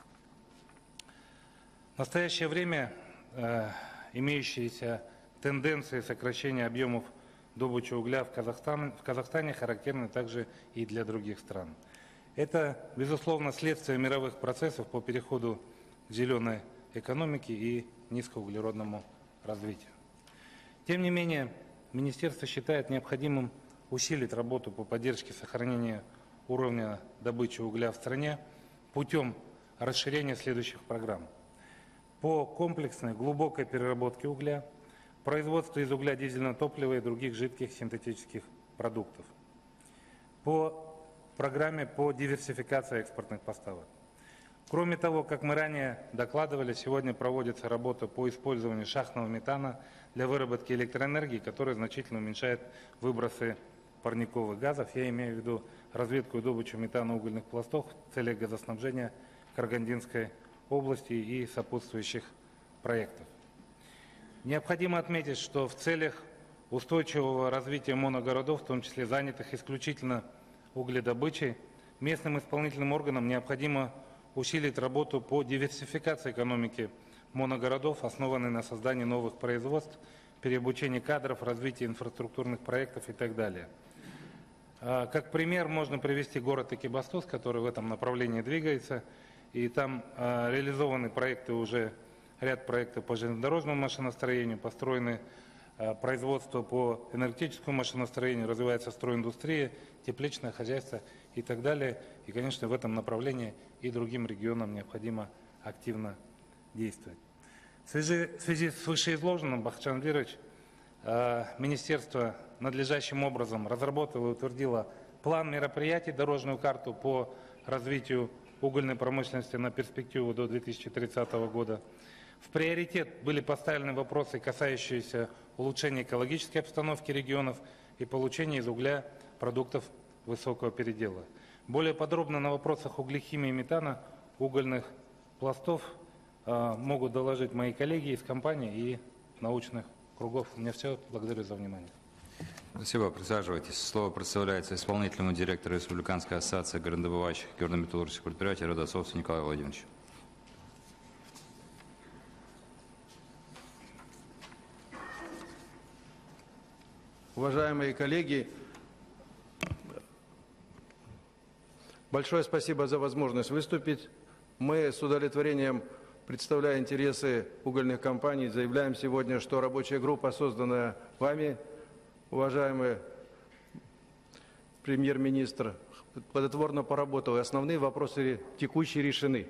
В настоящее время э, имеющиеся тенденции сокращения объемов добычи угля в Казахстане, в Казахстане характерны также и для других стран. Это, безусловно, следствие мировых процессов по переходу к зеленой экономике и низкоуглеродному развитию. Тем не менее, Министерство считает необходимым усилить работу по поддержке сохранения уровня добычи угля в стране путем расширения следующих программ. По комплексной глубокой переработке угля, производству из угля дизельного топлива и других жидких синтетических продуктов. По программе по диверсификации экспортных поставок. Кроме того, как мы ранее докладывали, сегодня проводится работа по использованию шахтного метана для выработки электроэнергии, которая значительно уменьшает выбросы парниковых газов. Я имею в виду разведку и добычу метана угольных пластов в целях газоснабжения Карагандинской области и сопутствующих проектов. Необходимо отметить, что в целях устойчивого развития моногородов, в том числе занятых исключительно угледобычей, местным исполнительным органам необходимо усилить работу по диверсификации экономики моногородов, основанной на создании новых производств, переобучении кадров, развитии инфраструктурных проектов и так далее. Как пример можно привести город Экибастуз, который в этом направлении двигается, и там реализованы проекты уже, ряд проектов по железнодорожному машиностроению, построены производство по энергетическому машиностроению, развивается стройиндустрия, тепличное хозяйство и так далее. И, конечно, в этом направлении и другим регионам необходимо активно действовать. В связи, в связи с вышеизложенным, Бақытжан Адильевич, Министерство надлежащим образом разработало и утвердило план мероприятий, дорожную карту по развитию угольной промышленности на перспективу до две тысячи тридцатого года. В приоритет были поставлены вопросы, касающиеся улучшения экологической обстановки регионов и получения из угля продуктов высокого передела. Более подробно на вопросах углехимии и метана угольных пластов э, могут доложить мои коллеги из компании и научных кругов. У меня все. Благодарю за внимание. Спасибо. Присаживайтесь. Слово представляется исполнительному директору Республиканской ассоциации горнодобывающих горно-металлургических предприятий Родосовцу Николаю Владимировичу. Уважаемые коллеги, большое спасибо за возможность выступить. Мы с удовлетворением, представляя интересы угольных компаний, заявляем сегодня, что рабочая группа, созданная вами, уважаемый премьер-министр, плодотворно поработала. Основные вопросы текущие решены.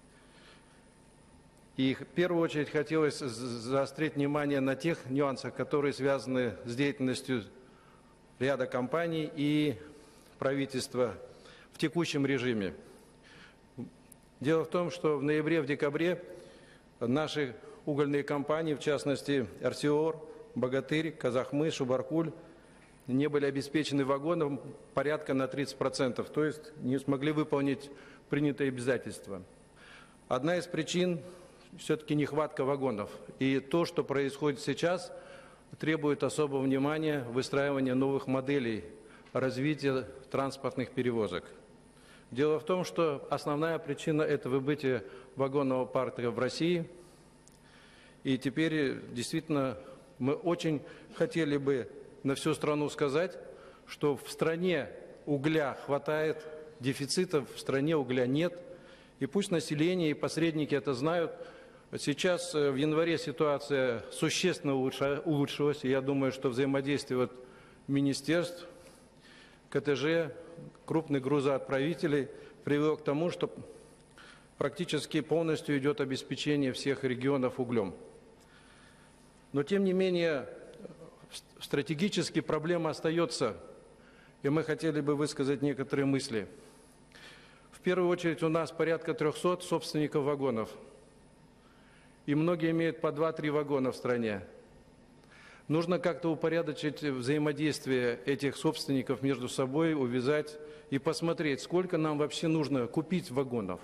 И в первую очередь хотелось заострить внимание на тех нюансах, которые связаны с деятельностью ряда компаний и правительства в текущем режиме. Дело в том, что в ноябре, в декабре наши угольные компании, в частности Арсиор, Богатырь, Казахмыс, Шубаркуль, не были обеспечены вагоном порядка на тридцать процентов, то есть не смогли выполнить принятые обязательства. Одна из причин все-таки нехватка вагонов. И то, что происходит сейчас, требует особого внимания выстраивания новых моделей развития транспортных перевозок. Дело в том, что основная причина – это выбытие вагонного парка в России. И теперь действительно мы очень хотели бы на всю страну сказать, что в стране угля хватает, дефицитов в стране угля нет. И пусть население и посредники это знают. Сейчас в январе ситуация существенно улучшилась, и я думаю, что взаимодействие вот министерств, КТЖ, крупных грузоотправителей привело к тому, что практически полностью идет обеспечение всех регионов углем. Но тем не менее, стратегически проблема остается, и мы хотели бы высказать некоторые мысли. В первую очередь у нас порядка трехсот собственников вагонов. И многие имеют по два-три вагона в стране. Нужно как-то упорядочить взаимодействие этих собственников между собой, увязать и посмотреть, сколько нам вообще нужно купить вагонов.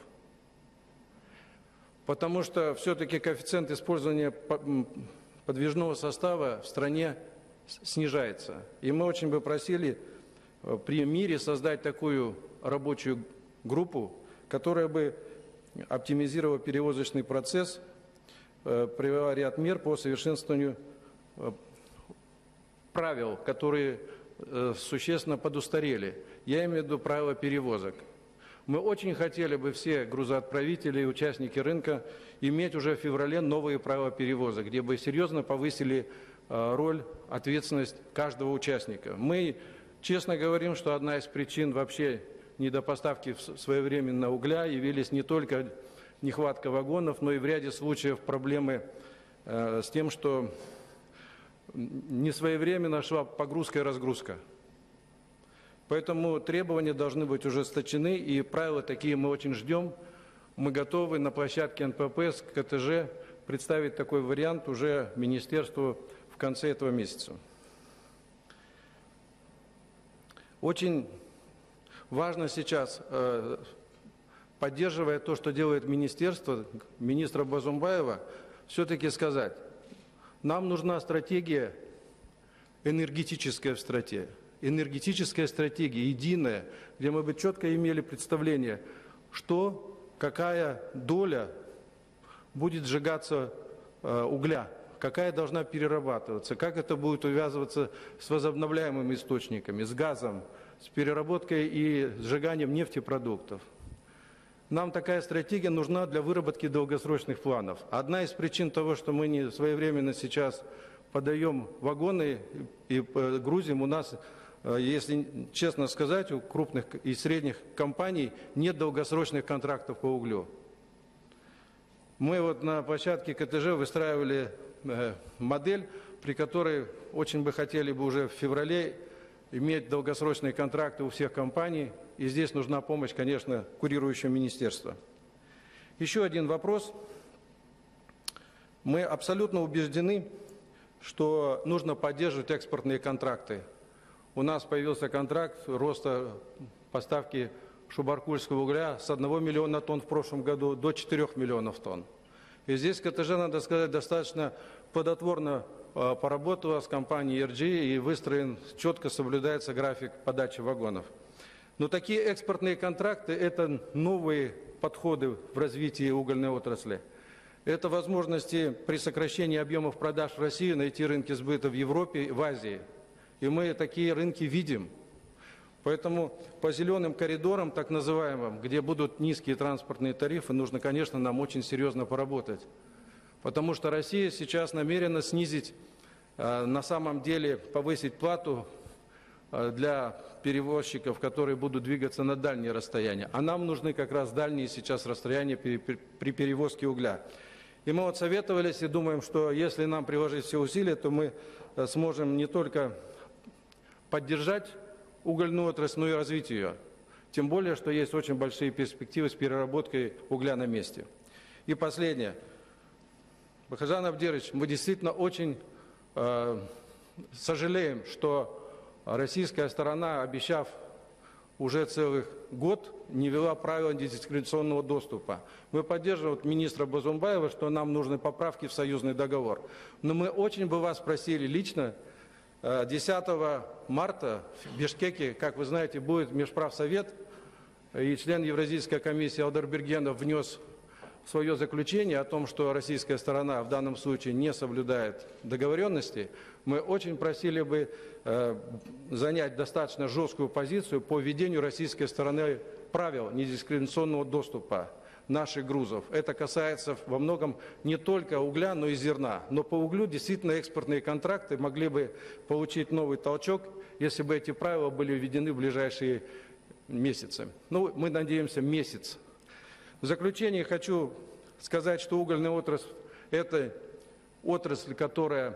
Потому что все-таки коэффициент использования подвижного состава в стране снижается. И мы очень бы просили при мире создать такую рабочую группу, которая бы оптимизировала перевозочный процесс, привела ряд мер по совершенствованию правил, которые существенно подустарели. Я имею в виду правила перевозок. Мы очень хотели бы все грузоотправители и участники рынка иметь уже в феврале новые правила перевозок, где бы серьезно повысили роль, ответственность каждого участника. Мы честно говорим, что одна из причин вообще недопоставки своевременно угля явились не только нехватка вагонов, но и в ряде случаев проблемы с тем, что несвоевременно шла погрузка и разгрузка. Поэтому требования должны быть ужесточены, и правила такие мы очень ждем. Мы готовы на площадке эн пэ пэ с ка тэ жэ представить такой вариант уже министерству в конце этого месяца. Очень важно сейчас, поддерживая то, что делает министерство, министра Бозумбаева, все-таки сказать, нам нужна стратегия, энергетическая стратегия. Энергетическая стратегия, единая, где мы бы четко имели представление, что, какая доля будет сжигаться э, угля, какая должна перерабатываться, как это будет увязываться с возобновляемыми источниками, с газом, с переработкой и сжиганием нефтепродуктов. Нам такая стратегия нужна для выработки долгосрочных планов. Одна из причин того, что мы не своевременно сейчас подаем вагоны и грузим, у нас, если честно сказать, у крупных и средних компаний нет долгосрочных контрактов по углю. Мы вот на площадке ка тэ жэ выстраивали модель, при которой очень бы хотели бы уже в феврале иметь долгосрочные контракты у всех компаний. И здесь нужна помощь, конечно, курирующего министерства. Еще один вопрос. Мы абсолютно убеждены, что нужно поддерживать экспортные контракты. У нас появился контракт роста поставки шубаркульского угля с одного миллиона тонн в прошлом году до четырёх миллионов тонн. И здесь ка тэ жэ, надо сказать, достаточно плодотворно поработала с компанией эр джи и выстроен, четко соблюдается график подачи вагонов. Но такие экспортные контракты – это новые подходы в развитии угольной отрасли. Это возможности при сокращении объемов продаж в России найти рынки сбыта в Европе и в Азии. И мы такие рынки видим. Поэтому по зеленым коридорам, так называемым, где будут низкие транспортные тарифы, нужно, конечно, нам очень серьезно поработать. Потому что Россия сейчас намерена снизить, на самом деле повысить плату для перевозчиков, которые будут двигаться на дальние расстояния. А нам нужны как раз дальние сейчас расстояния при перевозке угля. И мы вот советовались и думаем, что если нам приложить все усилия, то мы сможем не только поддержать угольную отрасль, но и развить ее. Тем более, что есть очень большие перспективы с переработкой угля на месте. И последнее. Бахаджан Абдирович, мы действительно очень э, сожалеем, что российская сторона, обещав уже целый год, не ввела правила недискриминационного доступа. Мы поддерживаем министра Бозумбаева, что нам нужны поправки в союзный договор. Но мы очень бы вас просили лично, десятого марта в Бишкеке, как вы знаете, будет Межправсовет, и член Евразийской комиссии Алдербергенов внес свое заключение о том, что российская сторона в данном случае не соблюдает договоренности. Мы очень просили бы э, занять достаточно жесткую позицию по введению российской стороны правил недискриминационного доступа наших грузов. Это касается во многом не только угля, но и зерна. Но по углю действительно экспортные контракты могли бы получить новый толчок, если бы эти правила были введены в ближайшие месяцы. Ну, мы надеемся, месяц. В заключение хочу сказать, что угольная отрасль – это отрасль, которая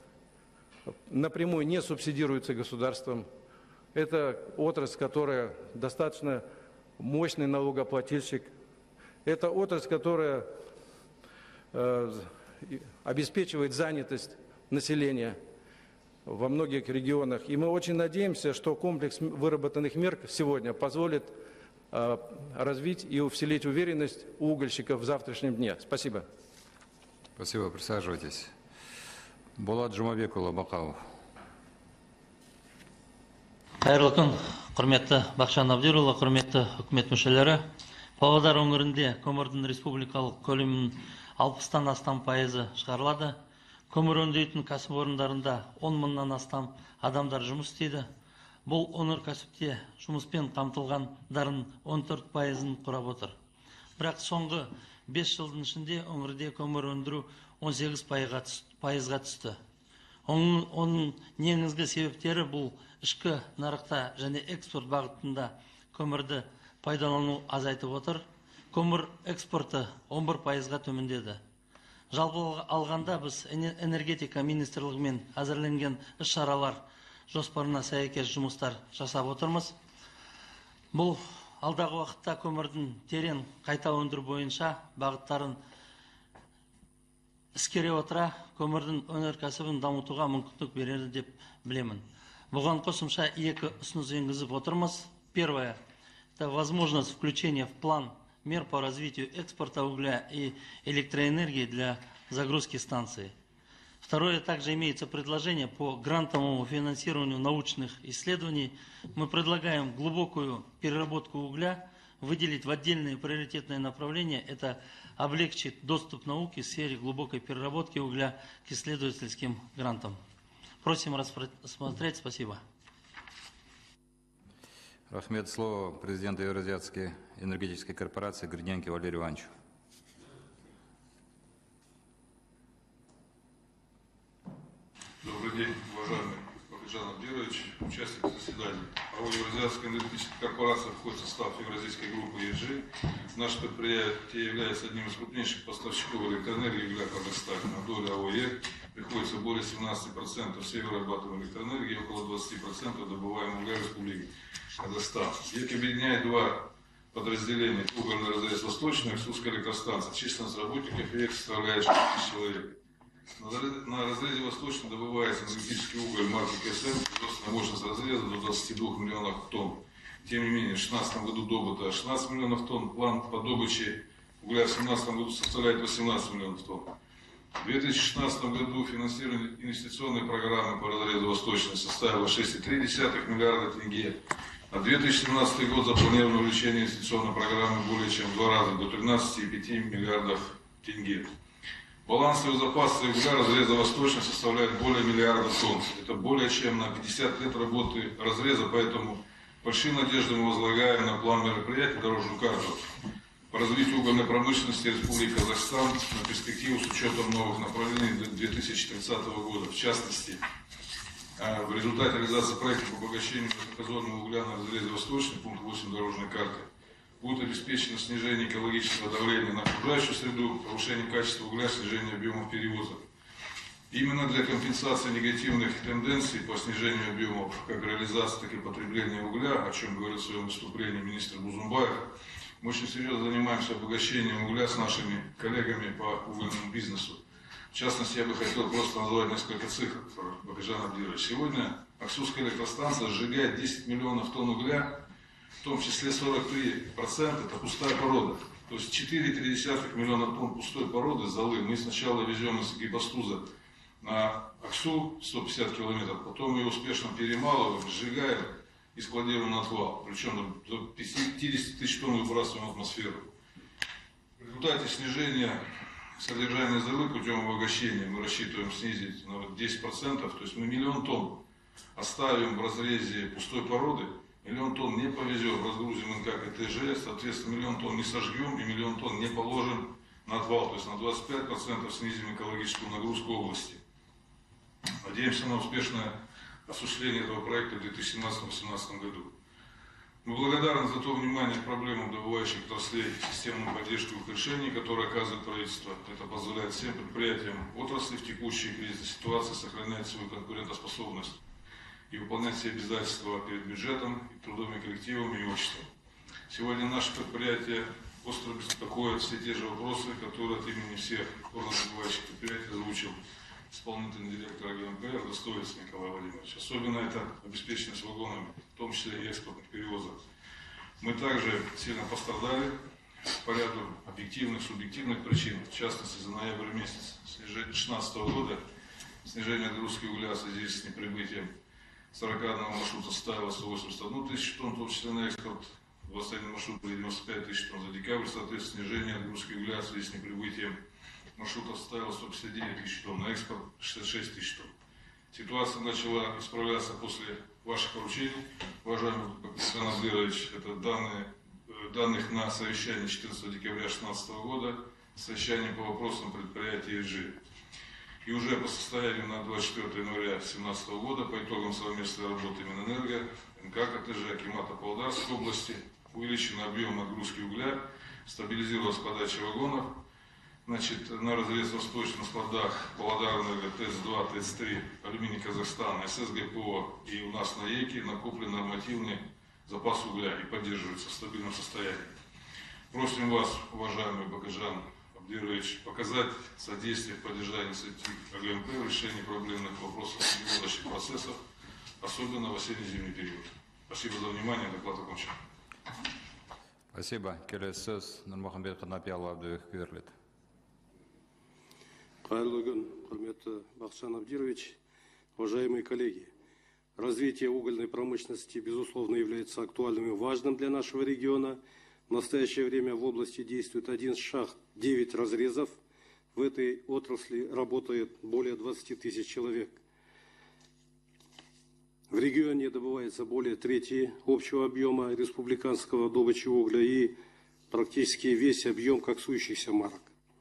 напрямую не субсидируется государством. Это отрасль, которая достаточно мощный налогоплательщик. Это отрасль, которая э, обеспечивает занятость населения. во многих регионах. И мы очень надеемся, что комплекс выработанных мер сегодня позволит э, развить и усилить уверенность у угольщиков в завтрашнем дне. Спасибо. Спасибо. Присаживайтесь. Болат Жумабекұлы Бақауов. Қайырлы күн, құрметті Бақытжан Абдирұлы, құрметті үкімет мүшелері. Павлодар өңірінде көмірдің республикалық көлемінің алпыстан астам пайызы шығарылады. Көмір өңдейтін кәсіпорындарында он мыңнан астам адамдар жұмыс істейді. Бұл өнеркәсіпте жұмыспен қамтылғандардың он төрт пайызын құрап отыр. Бірақ соңғы бес жылдың ішінде өңірде көмір өндіру он сегіз пайызға түсті. Оның негізгі себептері бұл ішкі нарықта және экспорт бағытында көмірді пайдалану азайтып отыр. Көмір экспорты он бір пайызға төмендеді. Жалпы алғанда біз энергетика министрлігімен әзірленген іс-шаралар жоспарына сәйкес жұмыстар жасап отырмыз. Бұл алдағы уақытта көмірдің терең қайта өндіру бойынша бағыттарын ескере отыра көмірдің өнеркәсібін дамытуға мүмкіндік береді деп білемін. Бұған қосымша екі ұсыныс енгізіп отырмыз. Первое – это возможность включения в план мер по развитию экспорта угля и электроэнергии для загрузки станции. Второе, также имеется предложение по грантовому финансированию научных исследований. Мы предлагаем глубокую переработку угля выделить в отдельные приоритетные направления. Это облегчит доступ науки в сфере глубокой переработки угля к исследовательским грантам. Просим рассмотреть. Спасибо. Рахмет. Слово президенту Евразийской энергетической корпорации Гридненко Валерию Ивановичу. Добрый день, уважаемый Бақытжан Абдирович, участник заседания. АО Евразийская энергетическая корпорация входит в состав Евразийской группы и джи. Наше предприятие является одним из крупнейших поставщиков электроэнергии для Казахстана. На долю АОЕ приходится более семнадцати процентов всей вырабатываемой электроэнергии, около двадцати процентов добываемой угля в Республике Казахстан. ЕК объединяет два подразделения: угольный разрез Восточный, Аксусская электростанция. Численность работников ЕК составляет шесть тысяч человек. На разрезе Восточном добывается энергетический уголь марки КСМ, производственная мощность разреза до двадцати двух миллионов тонн. Тем не менее, в две тысячи шестнадцатом году добыто шестнадцать миллионов тонн, план по добыче угля в две тысячи семнадцатом году составляет восемнадцать миллионов тонн. В две тысячи шестнадцатом году финансирование инвестиционной программы по разрезу Восточной составило шесть и три десятых миллиарда тенге. На две тысячи семнадцатый год запланировано увеличение инвестиционной программы более чем в два раза, до тринадцати и пяти миллиардов тенге. Балансовый запас угля разреза Восточной составляет более миллиарда тонн. Это более чем на пятьдесят лет работы разреза, поэтому большие надежды мы возлагаем на план мероприятий, дорожную карту по развитию угольной промышленности Республики Казахстан на перспективу с учетом новых направлений до две тысячи тридцатого года. В частности, в результате реализации проекта по обогащению газонного угля на разрезе Восточной, пункт восемь дорожной карты, будет обеспечено снижение экологического давления на окружающую среду, повышение качества угля, снижение объемов перевозок. Именно для компенсации негативных тенденций по снижению объемов как реализации, так и потребления угля, о чем говорил в своем выступлении министр Бузумбаев, мы очень серьезно занимаемся обогащением угля с нашими коллегами по угольному бизнесу. В частности, я бы хотел просто назвать несколько цифр, Бақытжан Абдирович. Сегодня Аксусская электростанция сжигает десять миллионов тонн угля, в том числе сорок три процента это пустая порода. То есть четыре и три десятых миллиона тонн пустой породы золы мы сначала везем из Экибастуза на Аксу сто пятьдесят километров, потом ее успешно перемалываем, сжигаем и складируем на отвал. Причем до пятидесяти тысяч тонн выбрасываем в атмосферу. В результате снижения содержания золы путем обогащения мы рассчитываем снизить на десять процентов, то есть мы миллион тонн оставим в разрезе пустой породы, миллион тонн не повезем, разгрузим эн ка ка тэ жэ, соответственно, миллион тонн не сожгем и миллион тонн не положим на отвал, то есть на двадцать пять процентов снизим экологическую нагрузку области. Надеемся на успешное осуществление этого проекта в две тысячи семнадцатом — две тысячи восемнадцатом году. Мы благодарны за то внимание к проблемам добывающих отраслей, системную поддержку и их решений, которые оказывает правительство. Это позволяет всем предприятиям отрасли в текущей кризисной ситуации сохранять свою конкурентоспособность и выполнять все обязательства перед бюджетом, трудовыми коллективами и обществом. Сегодня наше предприятие остро беспокоит все те же вопросы, которые от имени всех горнодобывающих предприятий озвучил исполнительный директор АГМП Радостоевец Николай Владимирович. Особенно это обеспеченность вагонами, в том числе и экспортных перевозок. Мы также сильно пострадали по ряду объективных, субъективных причин, в частности, за ноябрь месяц две тысячи шестнадцатого года снижение отгрузки угля в связи с неприбытием сорока одного маршрута составило сто восемьдесят одну тысячу тонн, в том числе на экспорт, двадцать один маршрут было девяносто пять тысяч тонн. За декабрь, соответственно, снижение отгрузки угля в связи с неприбытием маршрута составило сто пятьдесят девять тысяч тонн, на экспорт шестьдесят шесть тысяч тонн. Ситуация начала исправляться после ваших поручений. Уважаемый Александр Абдирович, это данные, данных на совещании четырнадцатого декабря две тысячи шестнадцатого года, совещание по вопросам предприятия ИЖ. И уже по состоянию на двадцать четвёртое января две тысячи семнадцатого года по итогам совместной работы Минэнерго, МК КТЖ, Акимата Павлодарской области увеличен объем отгрузки угля, стабилизировалась подача вагонов. Значит, на разрезосточных складах Павлодарэнерго, ТЭЦ два, ТЭЦ три, Алюминий Казахстана, ССГПО и у нас на ЕКе накоплен нормативный запас угля и поддерживается в стабильном состоянии. Просим вас, уважаемый Бакыджан Абдирович, показать содействие в поддержании инициатив АГМП в решении проблемных вопросов перевозочных процессов, особенно в осенне-зимний период. Спасибо за внимание. Доклад окончен. Спасибо. Келесі сөз Нұрмұхамбет Қанапиялы Абдыбеков беріледі. Қайырлы күн, құрметті Бақытжан Абдирович, уважаемые коллеги. Развитие угольной промышленности, безусловно, является актуальным и важным для нашего региона. В настоящее время в области действует один шахт, девять разрезов. В этой отрасли работает более двадцати тысяч человек. В регионе добывается более трети общего объема республиканского добычи угля и практически весь объем коксующихся марок.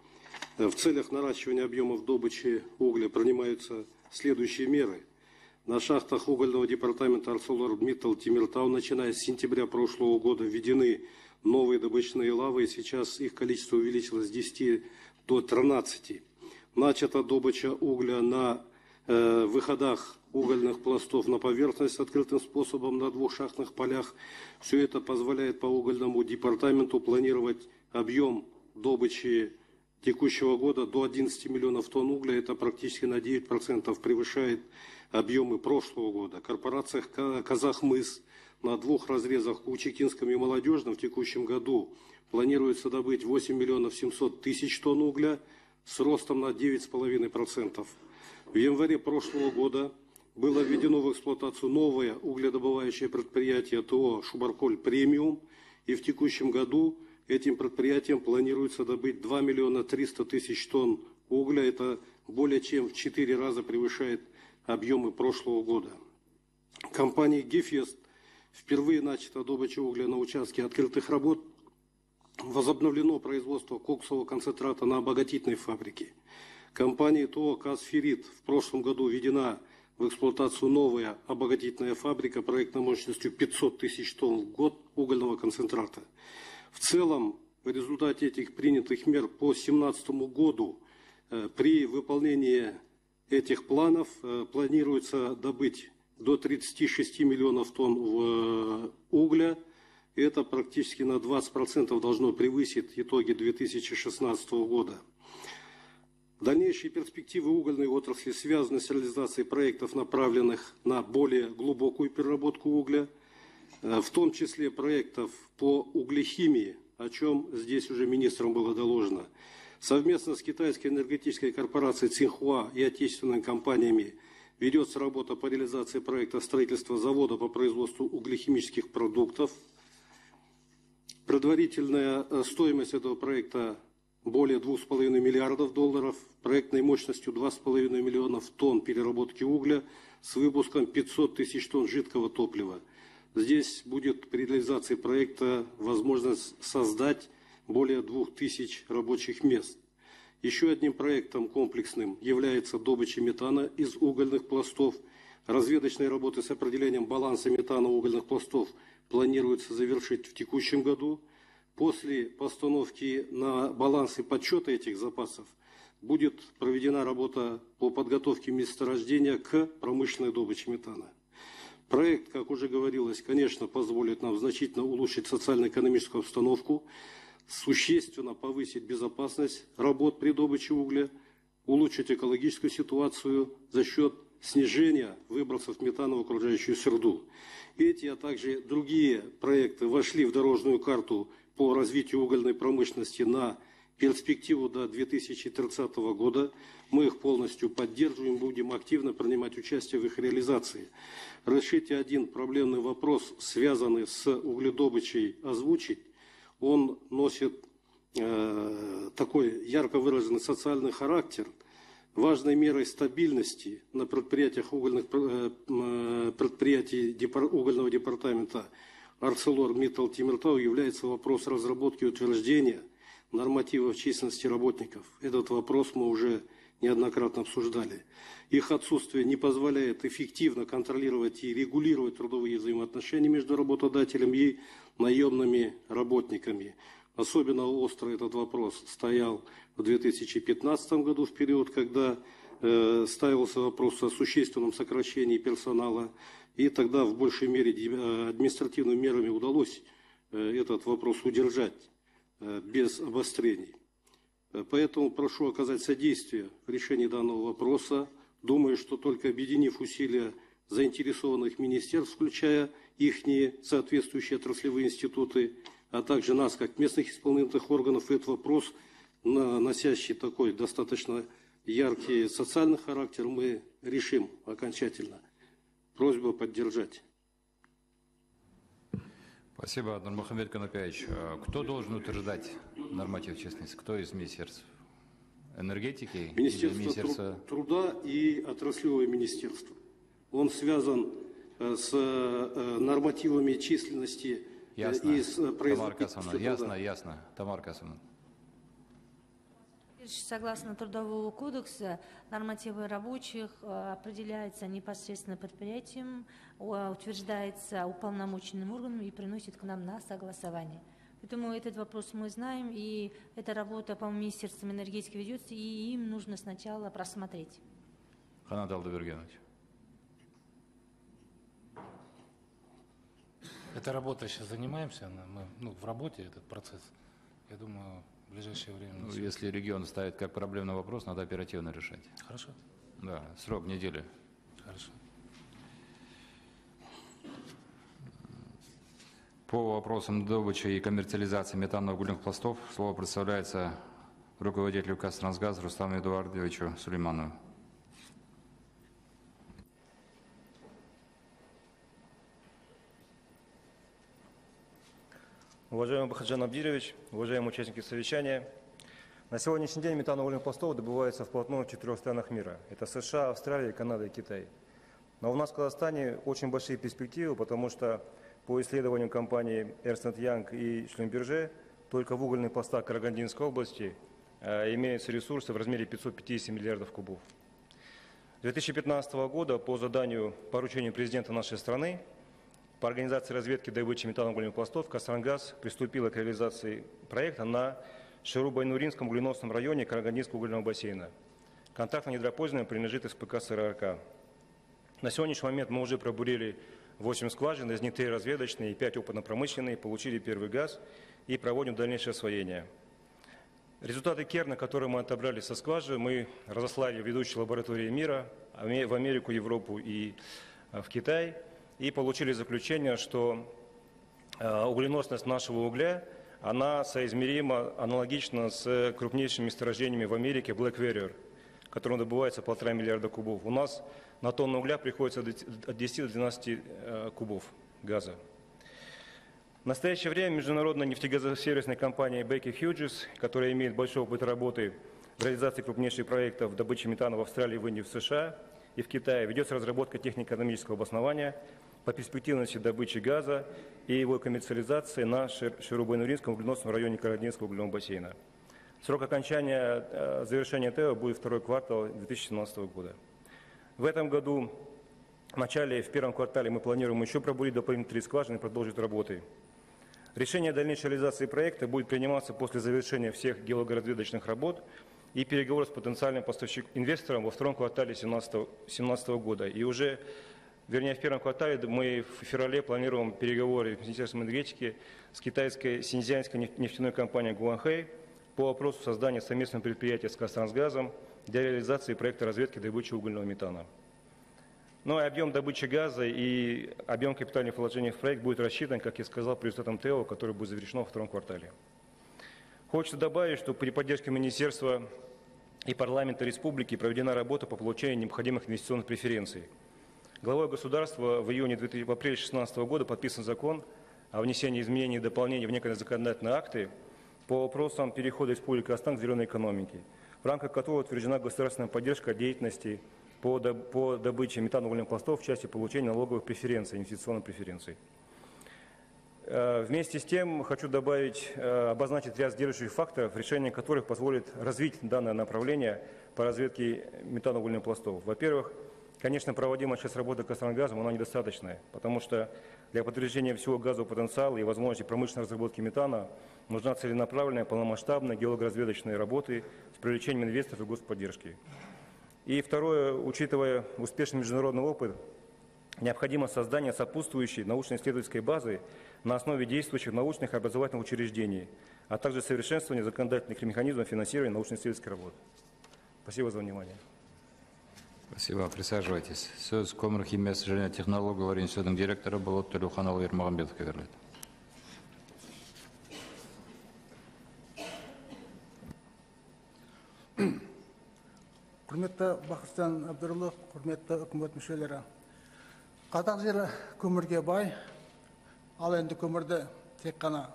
В целях наращивания объемов добычи угля принимаются следующие меры. На шахтах угольного департамента ArcelorMittal Темиртау, начиная с сентября прошлого года, введены новые добычные лавы, и сейчас их количество увеличилось с десяти до тринадцати. Начата добыча угля на э, выходах угольных пластов на поверхность открытым способом на двух шахтных полях. Все это позволяет по угольному департаменту планировать объем добычи текущего года до одиннадцати миллионов тонн угля. Это практически на девять процентов превышает объемы прошлого года. Корпорация «Казахмыс» на двух разрезах Кучекинском и Молодежном в текущем году планируется добыть восемь миллионов семьсот тысяч тонн угля с ростом на девять целых пять десятых процента. В январе прошлого года было введено в эксплуатацию новое угледобывающее предприятие ТО «Шубарколь Премиум», и в текущем году этим предприятием планируется добыть два миллиона триста тысяч тонн угля. Это более чем в четыре раза превышает объемы прошлого года. Компанией «Гефест» впервые начата добыча угля на участке открытых работ. Возобновлено производство коксового концентрата на обогатительной фабрике. Компанией ТО «Казферит» в прошлом году введена в эксплуатацию новая обогатительная фабрика проектной мощностью пятьсот тысяч тонн в год угольного концентрата. В целом, в результате этих принятых мер по две тысячи семнадцатому году э, при выполнении этих планов э, планируется добыть до тридцати шести миллионов тонн э, угля. Это практически на двадцать процентов должно превысить итоги две тысячи шестнадцатого года. Дальнейшие перспективы угольной отрасли связаны с реализацией проектов, направленных на более глубокую переработку угля, в том числе проектов по углехимии, о чем здесь уже министром было доложено. Совместно с китайской энергетической корпорацией Цинхуа и отечественными компаниями ведется работа по реализации проекта строительства завода по производству углехимических продуктов. Предварительная стоимость этого проекта более двух с половиной миллиардов долларов, проектной мощностью два с половиной миллионов тонн переработки угля с выпуском пятьсот тысяч тонн жидкого топлива. Здесь будет при реализации проекта возможность создать более двух тысяч рабочих мест. Еще одним проектом комплексным является добыча метана из угольных пластов. Разведочные работы с определением баланса метана угольных пластов планируется завершить в текущем году. После постановки на баланс и подсчета этих запасов будет проведена работа по подготовке месторождения к промышленной добыче метана. Проект, как уже говорилось, конечно, позволит нам значительно улучшить социально-экономическую обстановку, существенно повысить безопасность работ при добыче угля, улучшить экологическую ситуацию за счет снижения выбросов метана в окружающую среду. Эти, а также другие проекты вошли в дорожную карту по развитию угольной промышленности на перспективу до две тысячи тридцатого года. Мы их полностью поддерживаем, будем активно принимать участие в их реализации. Решите один проблемный вопрос, связанный с угледобычей, озвучить. Он носит э, такой ярко выраженный социальный характер. Важной мерой стабильности на предприятиях угольных э, предприятий депар, угольного департамента ArcelorMittal Темиртау является вопрос разработки и утверждения нормативов численности работников. Этот вопрос мы уже неоднократно обсуждали. Их отсутствие не позволяет эффективно контролировать и регулировать трудовые взаимоотношения между работодателем и наемными работниками. Особенно остро этот вопрос стоял в две тысячи пятнадцатом году, в период, когда э, ставился вопрос о существенном сокращении персонала. И тогда в большей мере административными мерами удалось э, этот вопрос удержать э, без обострений. Поэтому прошу оказать содействие в решении данного вопроса. Думаю, что только объединив усилия заинтересованных министерств, включая их соответствующие отраслевые институты, а также нас, как местных исполнительных органов, этот вопрос, носящий такой достаточно яркий социальный характер, мы решим окончательно. Просьба поддержать. Спасибо, Нурмухамед Канапьевич. Кто должен утверждать норматив численности? Кто из министерств? Энергетики? Министерство министерство... труда и отраслевое министерство. Он связан с нормативами численности. Ясно. И с Тамара Касымовна, ясно, ясно. Тамара Касымовна. Согласно Трудового кодекса, нормативы рабочих определяются непосредственно предприятием, утверждается уполномоченным органом и приносит к нам на согласование. Поэтому этот вопрос мы знаем, и эта работа по Министерству энергетики ведется, и им нужно сначала просмотреть. Ханат Алдабергенович. Эта работа сейчас занимаемся, мы ну, в работе этот процесс. Я думаю, в ближайшее время... Ну, если регион ставит как проблемный вопрос, надо оперативно решать. Хорошо. Да, срок недели. Хорошо. По вопросам добычи и коммерциализации метанно-угольных пластов слово представляется руководителю Казтрансгаз Рустаму Эдуардовичу Сулейманову. Уважаемый Бахаджан Абдирович, уважаемые участники совещания, на сегодняшний день метановых пластов добывается вплотную в четырех странах мира. Это США, Австралия, Канада и Китай. Но у нас в Казахстане очень большие перспективы, потому что по исследованию компании Эрнст энд Янг и Шлюмберже только в угольных пластах Карагандинской области э, имеются ресурсы в размере пятьсот пятьдесят миллиардов кубов. С две тысячи пятнадцатого года по заданию, поручению президента нашей страны по организации разведки добычи метановых пластов Казтрангаз приступила к реализации проекта на Шеру-Байнуринском угленосном районе Карагандинского угольного бассейна. Контракт на гидропользование принадлежит СПК СРРК. На сегодняшний момент мы уже пробурили восемь скважин, из них три разведочные и пять опытно-промышленные, получили первый газ и проводим дальнейшее освоение. Результаты Керна, которые мы отобрали со скважин, мы разослали в ведущие лаборатории мира, в Америку, Европу и в Китай. И получили заключение, что угленосность нашего угля, она соизмерима, аналогична с крупнейшими месторождениями в Америке, Black Warrior, которым добывается полтора миллиарда кубов. У нас на тонну угля приходится от десяти до двенадцати кубов газа. В настоящее время международная нефтегазосервисная компания Baker Hughes, которая имеет большой опыт работы в реализации крупнейших проектов добычи метана в Австралии, в Индии, в США и в Китае, ведется разработка технико-экономического обоснования по перспективности добычи газа и его коммерциализации на Шеру-Байнуринском угленосном районе Карагандинского угольного бассейна. Срок окончания э, завершения ТЭО будет второй квартал две тысячи семнадцатого года. В этом году, в начале, в первом квартале мы планируем еще пробурить дополнительные три скважины и продолжить работы. Решение дальнейшей реализации проекта будет приниматься после завершения всех геологоразведочных работ и переговоров с потенциальным поставщиком инвестором во втором квартале две тысячи семнадцатого года. И уже Вернее, в первом квартале мы в феврале планируем переговоры с Министерством энергетики с китайской синьцзянской нефтяной компанией Гуанхэй по вопросу создания совместного предприятия с Казтрансгазом для реализации проекта разведки и добычи угольного метана. Но объем добычи газа и объем капитальных вложений в проект будет рассчитан, как я сказал, при результатам ТЭО, который будет завершено во втором квартале. Хочется добавить, что при поддержке Министерства и парламента республики проведена работа по получению необходимых инвестиционных преференций. Главой государства в июне в апреле две тысячи шестнадцатого года подписан закон о внесении изменений и дополнений в некоторые законодательные акты по вопросам перехода Республики Казахстан к зеленой экономике, в рамках которого утверждена государственная поддержка деятельности по, доб по добыче метановых пластов в части получения налоговых преференций, инвестиционных преференций. Вместе с тем хочу добавить, обозначить ряд сдерживающих факторов, решение которых позволит развить данное направление по разведке метановых пластов. Во-первых, конечно, проводимая сейчас работа Казахстангазом, она недостаточная, потому что для подтверждения всего газового потенциала и возможности промышленной разработки метана нужна целенаправленная, полномасштабная геологоразведочная работа с привлечением инвесторов и господдержки. И второе, учитывая успешный международный опыт, необходимо создание сопутствующей научно-исследовательской базы на основе действующих научных и образовательных учреждений, а также совершенствование законодательных механизмов финансирования научно-исследовательской работы. Спасибо за внимание. Спасибо. Присаживайтесь. Сөз көмір химиясы және технологиялар институтының директоры Болот Төлеуханұлы Ермағанбетовке беріледі. Құрметті Бақытжан Әбдірұлы, құрметті үкімет мүшелері. Қазақ жері көмірге бай, ал енді көмірді тек қана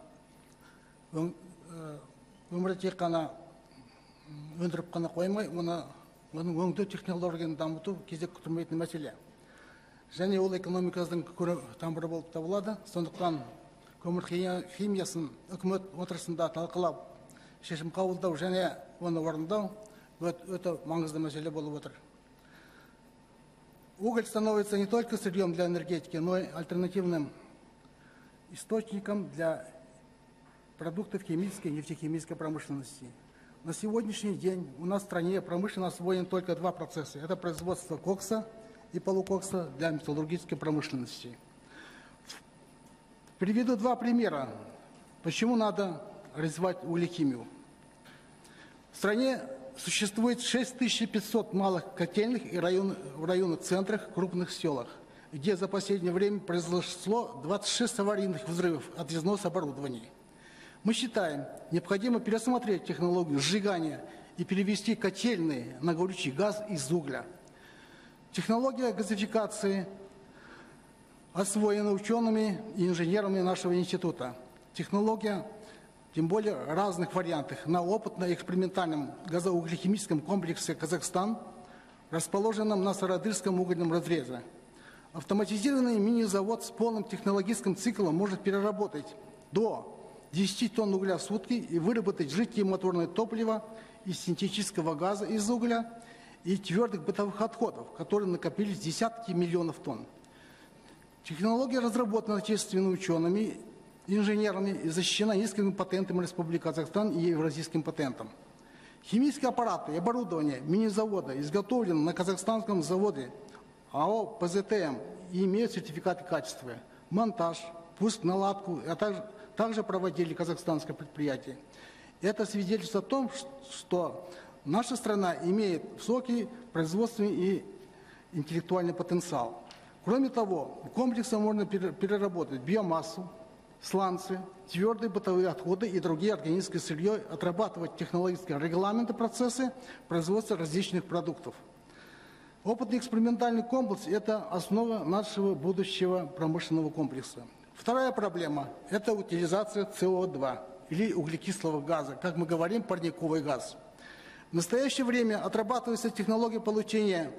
өмірді тек қана өндіріп қана қоймай, оны оның өңдеу технологияны дамыту кезек күтілмейтін мәселе. Және ол экономикасының тамыры болып табылады. Сондықтан көмір химиясын үкімет отырысында талқылап, шешім қабылдау және оны орындау өте маңызды мәселе болып отыр. Уголь становится не только сырьем для энергетики, но и альтернативным источником для продуктов химической и нефтехимической промышленности. На сегодняшний день у нас в стране промышленно освоен только два процесса. Это производство кокса и полукокса для металлургической промышленности. Приведу два примера, почему надо развивать углехимию. В стране существует шесть тысяч пятьсот малых котельных и район, в районных центрах, крупных селах, где за последнее время произошло двадцать шесть аварийных взрывов от износа оборудования. Мы считаем, необходимо пересмотреть технологию сжигания и перевести котельные на горючий газ из угля. Технология газификации освоена учеными и инженерами нашего института. Технология, тем более в разных вариантах, на опытно-экспериментальном газоуглехимическом комплексе «Казахстан», расположенном на Сарадырском угольном разрезе. Автоматизированный мини-завод с полным технологическим циклом может переработать до десяти тонн угля в сутки и выработать жидкие моторное топливо из синтетического газа из угля и твердых бытовых отходов, которые накопились десятки миллионов тонн. Технология разработана отечественными учеными, инженерами и защищена несколькими патентами Республики Казахстан и евразийским патентом. Химические аппараты и оборудование мини-завода изготовлены на казахстанском заводе АО ПЗТМ и имеют сертификаты качества. Монтаж, пуск, наладку, а также также проводили казахстанское предприятие. Это свидетельствует о том, что наша страна имеет высокий производственный и интеллектуальный потенциал. Кроме того, комплексом можно переработать биомассу, сланцы, твердые бытовые отходы и другие органические сырье, отрабатывать технологические регламенты процессы производства различных продуктов. Опытный экспериментальный комплекс – это основа нашего будущего промышленного комплекса. Вторая проблема – это утилизация С О два или углекислого газа, как мы говорим, парниковый газ. В настоящее время отрабатывается технология получения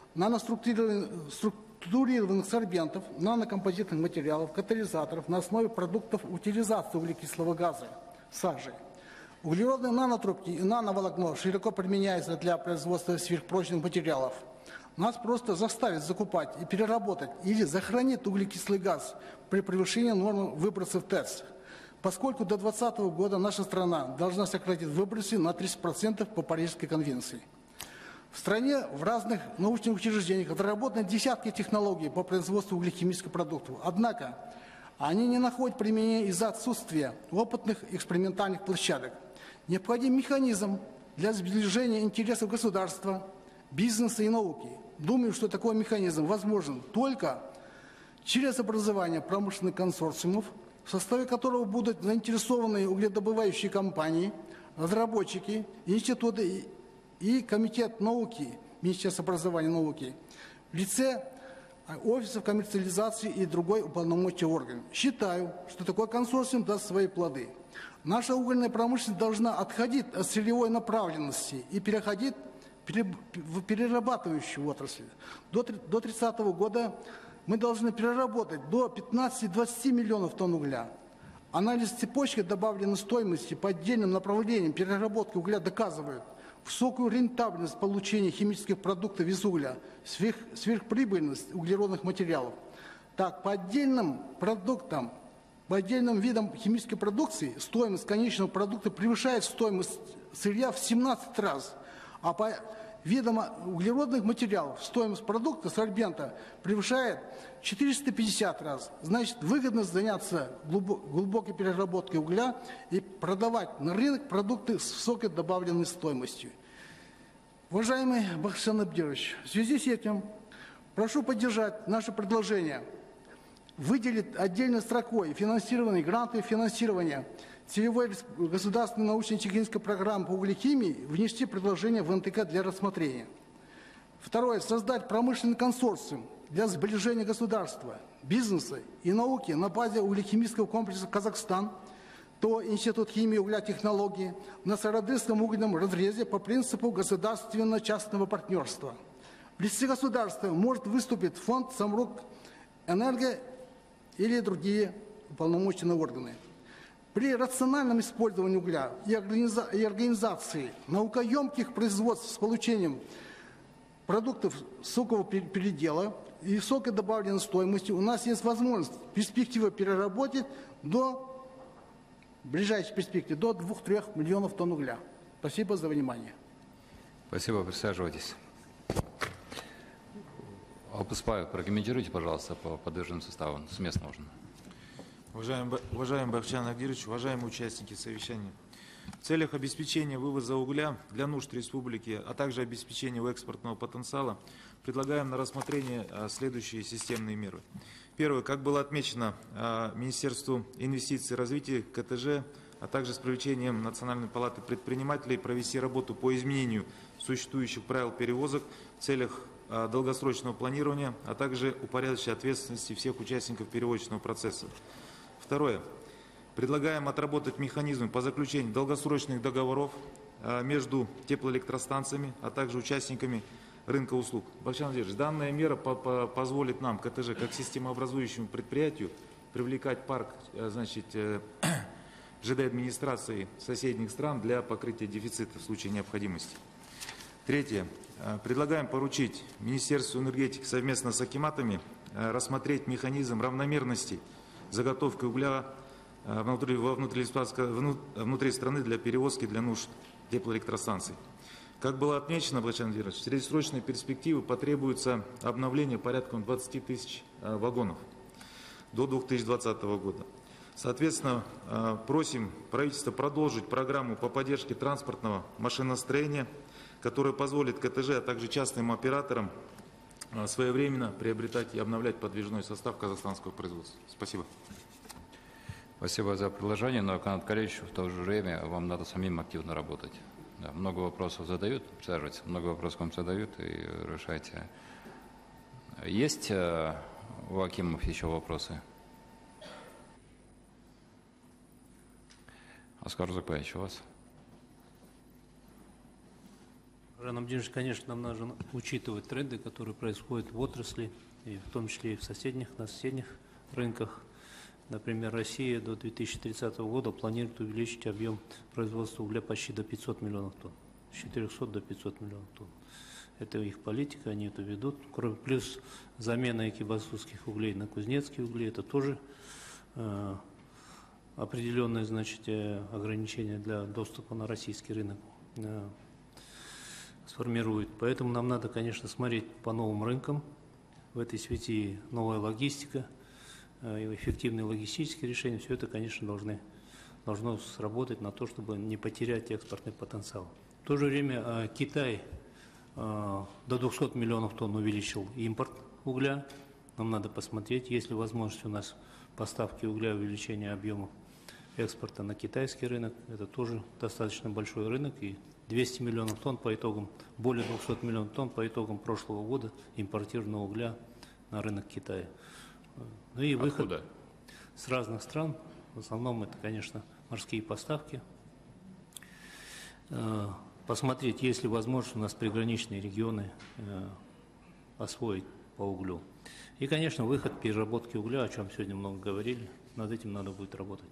наноструктурированных сорбентов, нанокомпозитных материалов, катализаторов на основе продуктов утилизации углекислого газа, сажи. Углеродные нанотрубки и нановолокно широко применяются для производства сверхпрочных материалов. Нас просто заставят закупать и переработать или захоронить углекислый газ при превышении нормы выбросов ТЭЦ, поскольку до две тысячи двадцатого года наша страна должна сократить выбросы на тридцать процентов по Парижской конвенции. В стране в разных научных учреждениях отработаны десятки технологий по производству углехимических продуктов. Однако они не находят применения из-за отсутствия опытных экспериментальных площадок. Необходим механизм для сближения интересов государства, бизнеса и науки. Думаю, что такой механизм возможен только через образование промышленных консорциумов, в составе которого будут заинтересованы угледобывающие компании, разработчики, институты и комитет науки, Министерство образования и науки, в лице офисов коммерциализации и другой уполномоченный орган. Считаю, что такой консорциум даст свои плоды. Наша угольная промышленность должна отходить от сырьевой направленности и переходить в перерабатывающую отрасль. До тридцатого года мы должны переработать до пятнадцати-двадцати миллионов тонн угля. Анализ цепочки добавленной стоимости по отдельным направлениям переработки угля доказывает высокую рентабельность получения химических продуктов из угля, сверх, сверхприбыльность углеродных материалов. Так, по отдельным продуктам, по отдельным видам химической продукции стоимость конечного продукта превышает стоимость сырья в семнадцать раз, а по видам углеродных материалов стоимость продукта сорбента превышает четыреста пятьдесят раз. Значит, выгодно заняться глубокой переработкой угля и продавать на рынок продукты с высокой добавленной стоимостью. Уважаемый Бахытжан Абдирович, в связи с этим прошу поддержать наше предложение выделить отдельной строкой финансирование, гранты финансирования целевой государственной научно-технической программы по углехимии, внести предложение в эн тэ ка для рассмотрения. Второе. Создать промышленный консорциум для сближения государства, бизнеса и науки на базе углехимического комплекса «Казахстан», то Институт химии и угля технологии на Сародырском угольном разрезе по принципу государственно-частного партнерства. В лице государства может выступить фонд «Самрук Энерго» или другие уполномоченные органы. При рациональном использовании угля и организации наукоемких производств с получением продуктов сокового передела и высокой добавленной стоимости у нас есть возможность перспективы переработать до в ближайшей перспективе до двух-трёх миллионов тонн угля. Спасибо за внимание. Спасибо, присаживайтесь. Алпыспаев, прокомментируйте, пожалуйста, по подвижным составам. С места можно. Уважаемый, уважаемый Бахытжан Агдирович, уважаемые участники совещания. В целях обеспечения вывоза угля для нужд республики, а также обеспечения его экспортного потенциала, предлагаем на рассмотрение следующие системные меры. Первое. Как было отмечено Министерству инвестиций и развития ка тэ жэ, а также с привлечением Национальной палаты предпринимателей провести работу по изменению существующих правил перевозок в целях долгосрочного планирования, а также упорядочить ответственности всех участников перевозочного процесса. Второе. Предлагаем отработать механизмы по заключению долгосрочных договоров между теплоэлектростанциями, а также участниками рынка услуг. Бахытжан Абдирович, данная мера по -по позволит нам, ка тэ жэ, как системообразующему предприятию, привлекать парк, значит, жэ дэ-администрации соседних стран для покрытия дефицита в случае необходимости. Третье. Предлагаем поручить Министерству энергетики совместно с акиматами рассмотреть механизм равномерности заготовки угля внутри, внутри, внутри страны для перевозки для нужд теплоэлектростанций. Как было отмечено, Бахытжан Абдирович, в среднесрочной перспективе потребуется обновление порядка двадцати тысяч вагонов до две тысячи двадцатого года. Соответственно, просим правительство продолжить программу по поддержке транспортного машиностроения, которая позволит ка тэ жэ, а также частным операторам своевременно приобретать и обновлять подвижной состав казахстанского производства. Спасибо. Спасибо за предложение, но, Канат Калевич, в то же время вам надо самим активно работать. Да, много вопросов задают, присаживайтесь, много вопросов вам задают и решайте. Есть э, у акимов еще вопросы? Аскар Узакбаевич, у вас? Бахытжан Абдирович, конечно, нам нужно учитывать тренды, которые происходят в отрасли, и в том числе и в соседних, на соседних рынках. Например, Россия до две тысячи тридцатого года планирует увеличить объем производства угля почти до пятисот миллионов тонн, с четырёхсот до пятисот миллионов тонн. Это их политика, они это ведут. Кроме плюс замена экибастузских углей на кузнецкие угли, это тоже э, определенное, значит, ограничение для доступа на российский рынок э, сформирует. Поэтому нам надо, конечно, смотреть по новым рынкам. В этой связи новая логистика, эффективные логистические решения, все это, конечно, должны, должно сработать на то, чтобы не потерять экспортный потенциал. В то же время Китай до двухсот миллионов тонн увеличил импорт угля. Нам надо посмотреть, есть ли возможность у нас поставки угля, увеличения объемов экспорта на китайский рынок. Это тоже достаточно большой рынок, и двести миллионов тонн по итогам, более двухсот миллионов тонн по итогам прошлого года импортированного угля на рынок Китая. Ну и выход Откуда? С разных стран. В основном это, конечно, морские поставки. Посмотреть, есть ли возможность у нас приграничные регионы освоить по углю. И, конечно, выход переработки угля, о чем сегодня много говорили. Над этим надо будет работать.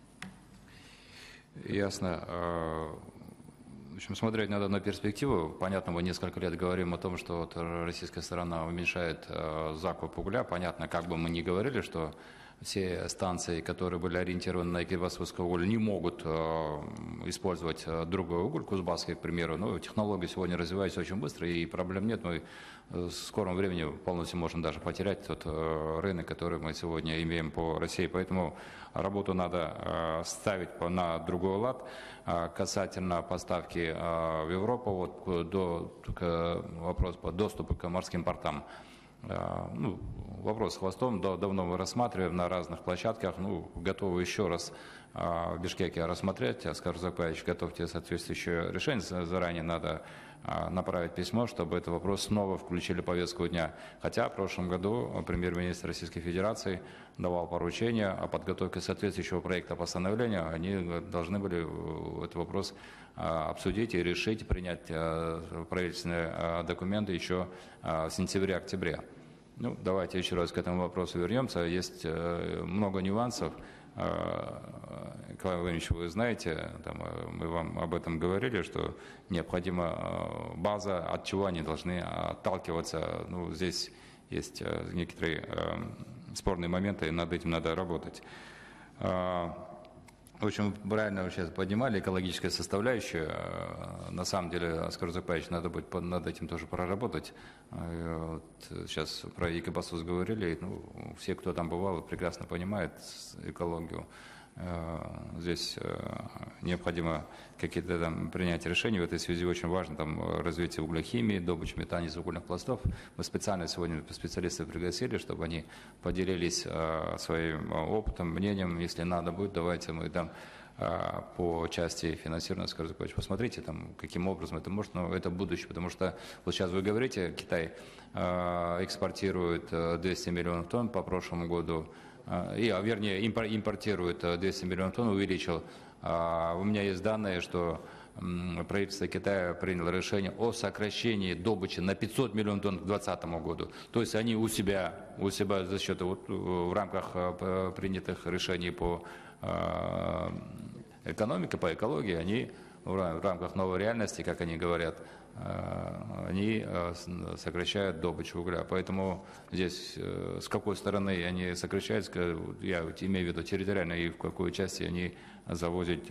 Ясно. В общем, смотреть надо на перспективу. Понятно, мы несколько лет говорим о том, что вот российская сторона уменьшает закуп угля. Понятно, как бы мы ни говорили, что все станции, которые были ориентированы на эквивосточный уголь, не могут э, использовать э, другой уголь, Кузбасский, к примеру. Но технологии сегодня развиваются очень быстро, и проблем нет. Мы в скором времени полностью можем даже потерять тот э, рынок, который мы сегодня имеем по России. Поэтому работу надо э, ставить по, на другой лад. Э, касательно поставки э, в Европу, вот, до, к, вопрос по доступу к морским портам. Ну, вопрос с хвостом давно мы рассматриваем на разных площадках. Ну, готовы еще раз в Бишкеке рассмотреть. Аскар Узакбаевич, готовьте соответствующее решение. Заранее надо направить письмо, чтобы этот вопрос снова включили в повестку дня. Хотя в прошлом году премьер-министр Российской Федерации давал поручение о подготовке соответствующего проекта постановления. Они должны были этот вопрос обсудить и решить, принять правительственные документы еще в сентябре-октябре. Ну, давайте еще раз к этому вопросу вернемся. Есть много нюансов. Николай Владимирович, вы знаете, там, мы вам об этом говорили, что необходима база, от чего они должны отталкиваться. Ну, здесь есть некоторые спорные моменты, и над этим надо работать. В общем, правильно вы сейчас поднимали экологическая составляющая. На самом деле, Аскар Узакбаевич, надо будет над этим тоже проработать. Вот сейчас про Екибастуз говорили. Ну, все, кто там бывал, прекрасно понимают экологию. Здесь необходимо какие-то там принять решения. В этой связи очень важно там развитие углехимии, добыча метана из угольных пластов. Мы специально сегодня специалистов пригласили, чтобы они поделились своим опытом, мнением. Если надо будет, давайте мы там по части финансирования, скажу, посмотрите, там, каким образом это может, но это будущее, потому что вот сейчас вы говорите, Китай экспортирует двести миллионов тонн по прошлому году, и, вернее, импортирует двести миллионов тонн, увеличил. У меня есть данные, что правительство Китая приняло решение о сокращении добычи на пятьсот миллионов тонн к двадцатому году. То есть они у себя, у себя за счет, вот, в рамках принятых решений по экономике, по экологии, они в рамках новой реальности, как они говорят, они сокращают добычу угля. Поэтому здесь с какой стороны они сокращают, я имею в виду территориально, и в какой части они завозят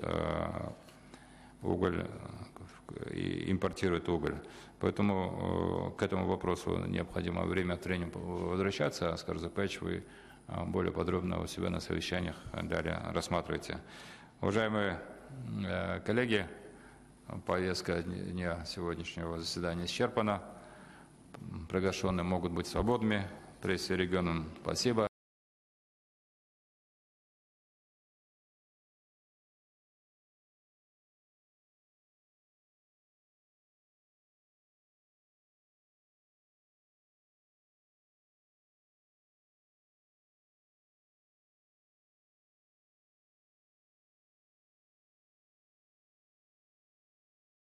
уголь и импортируют уголь. Поэтому к этому вопросу необходимо время от времени возвращаться. Аскар Узакбаевич, вы более подробно у себя на совещаниях далее рассматриваете. Уважаемые коллеги, повестка дня сегодняшнего заседания исчерпана. Приглашенные могут быть свободными. Прессе регионам спасибо.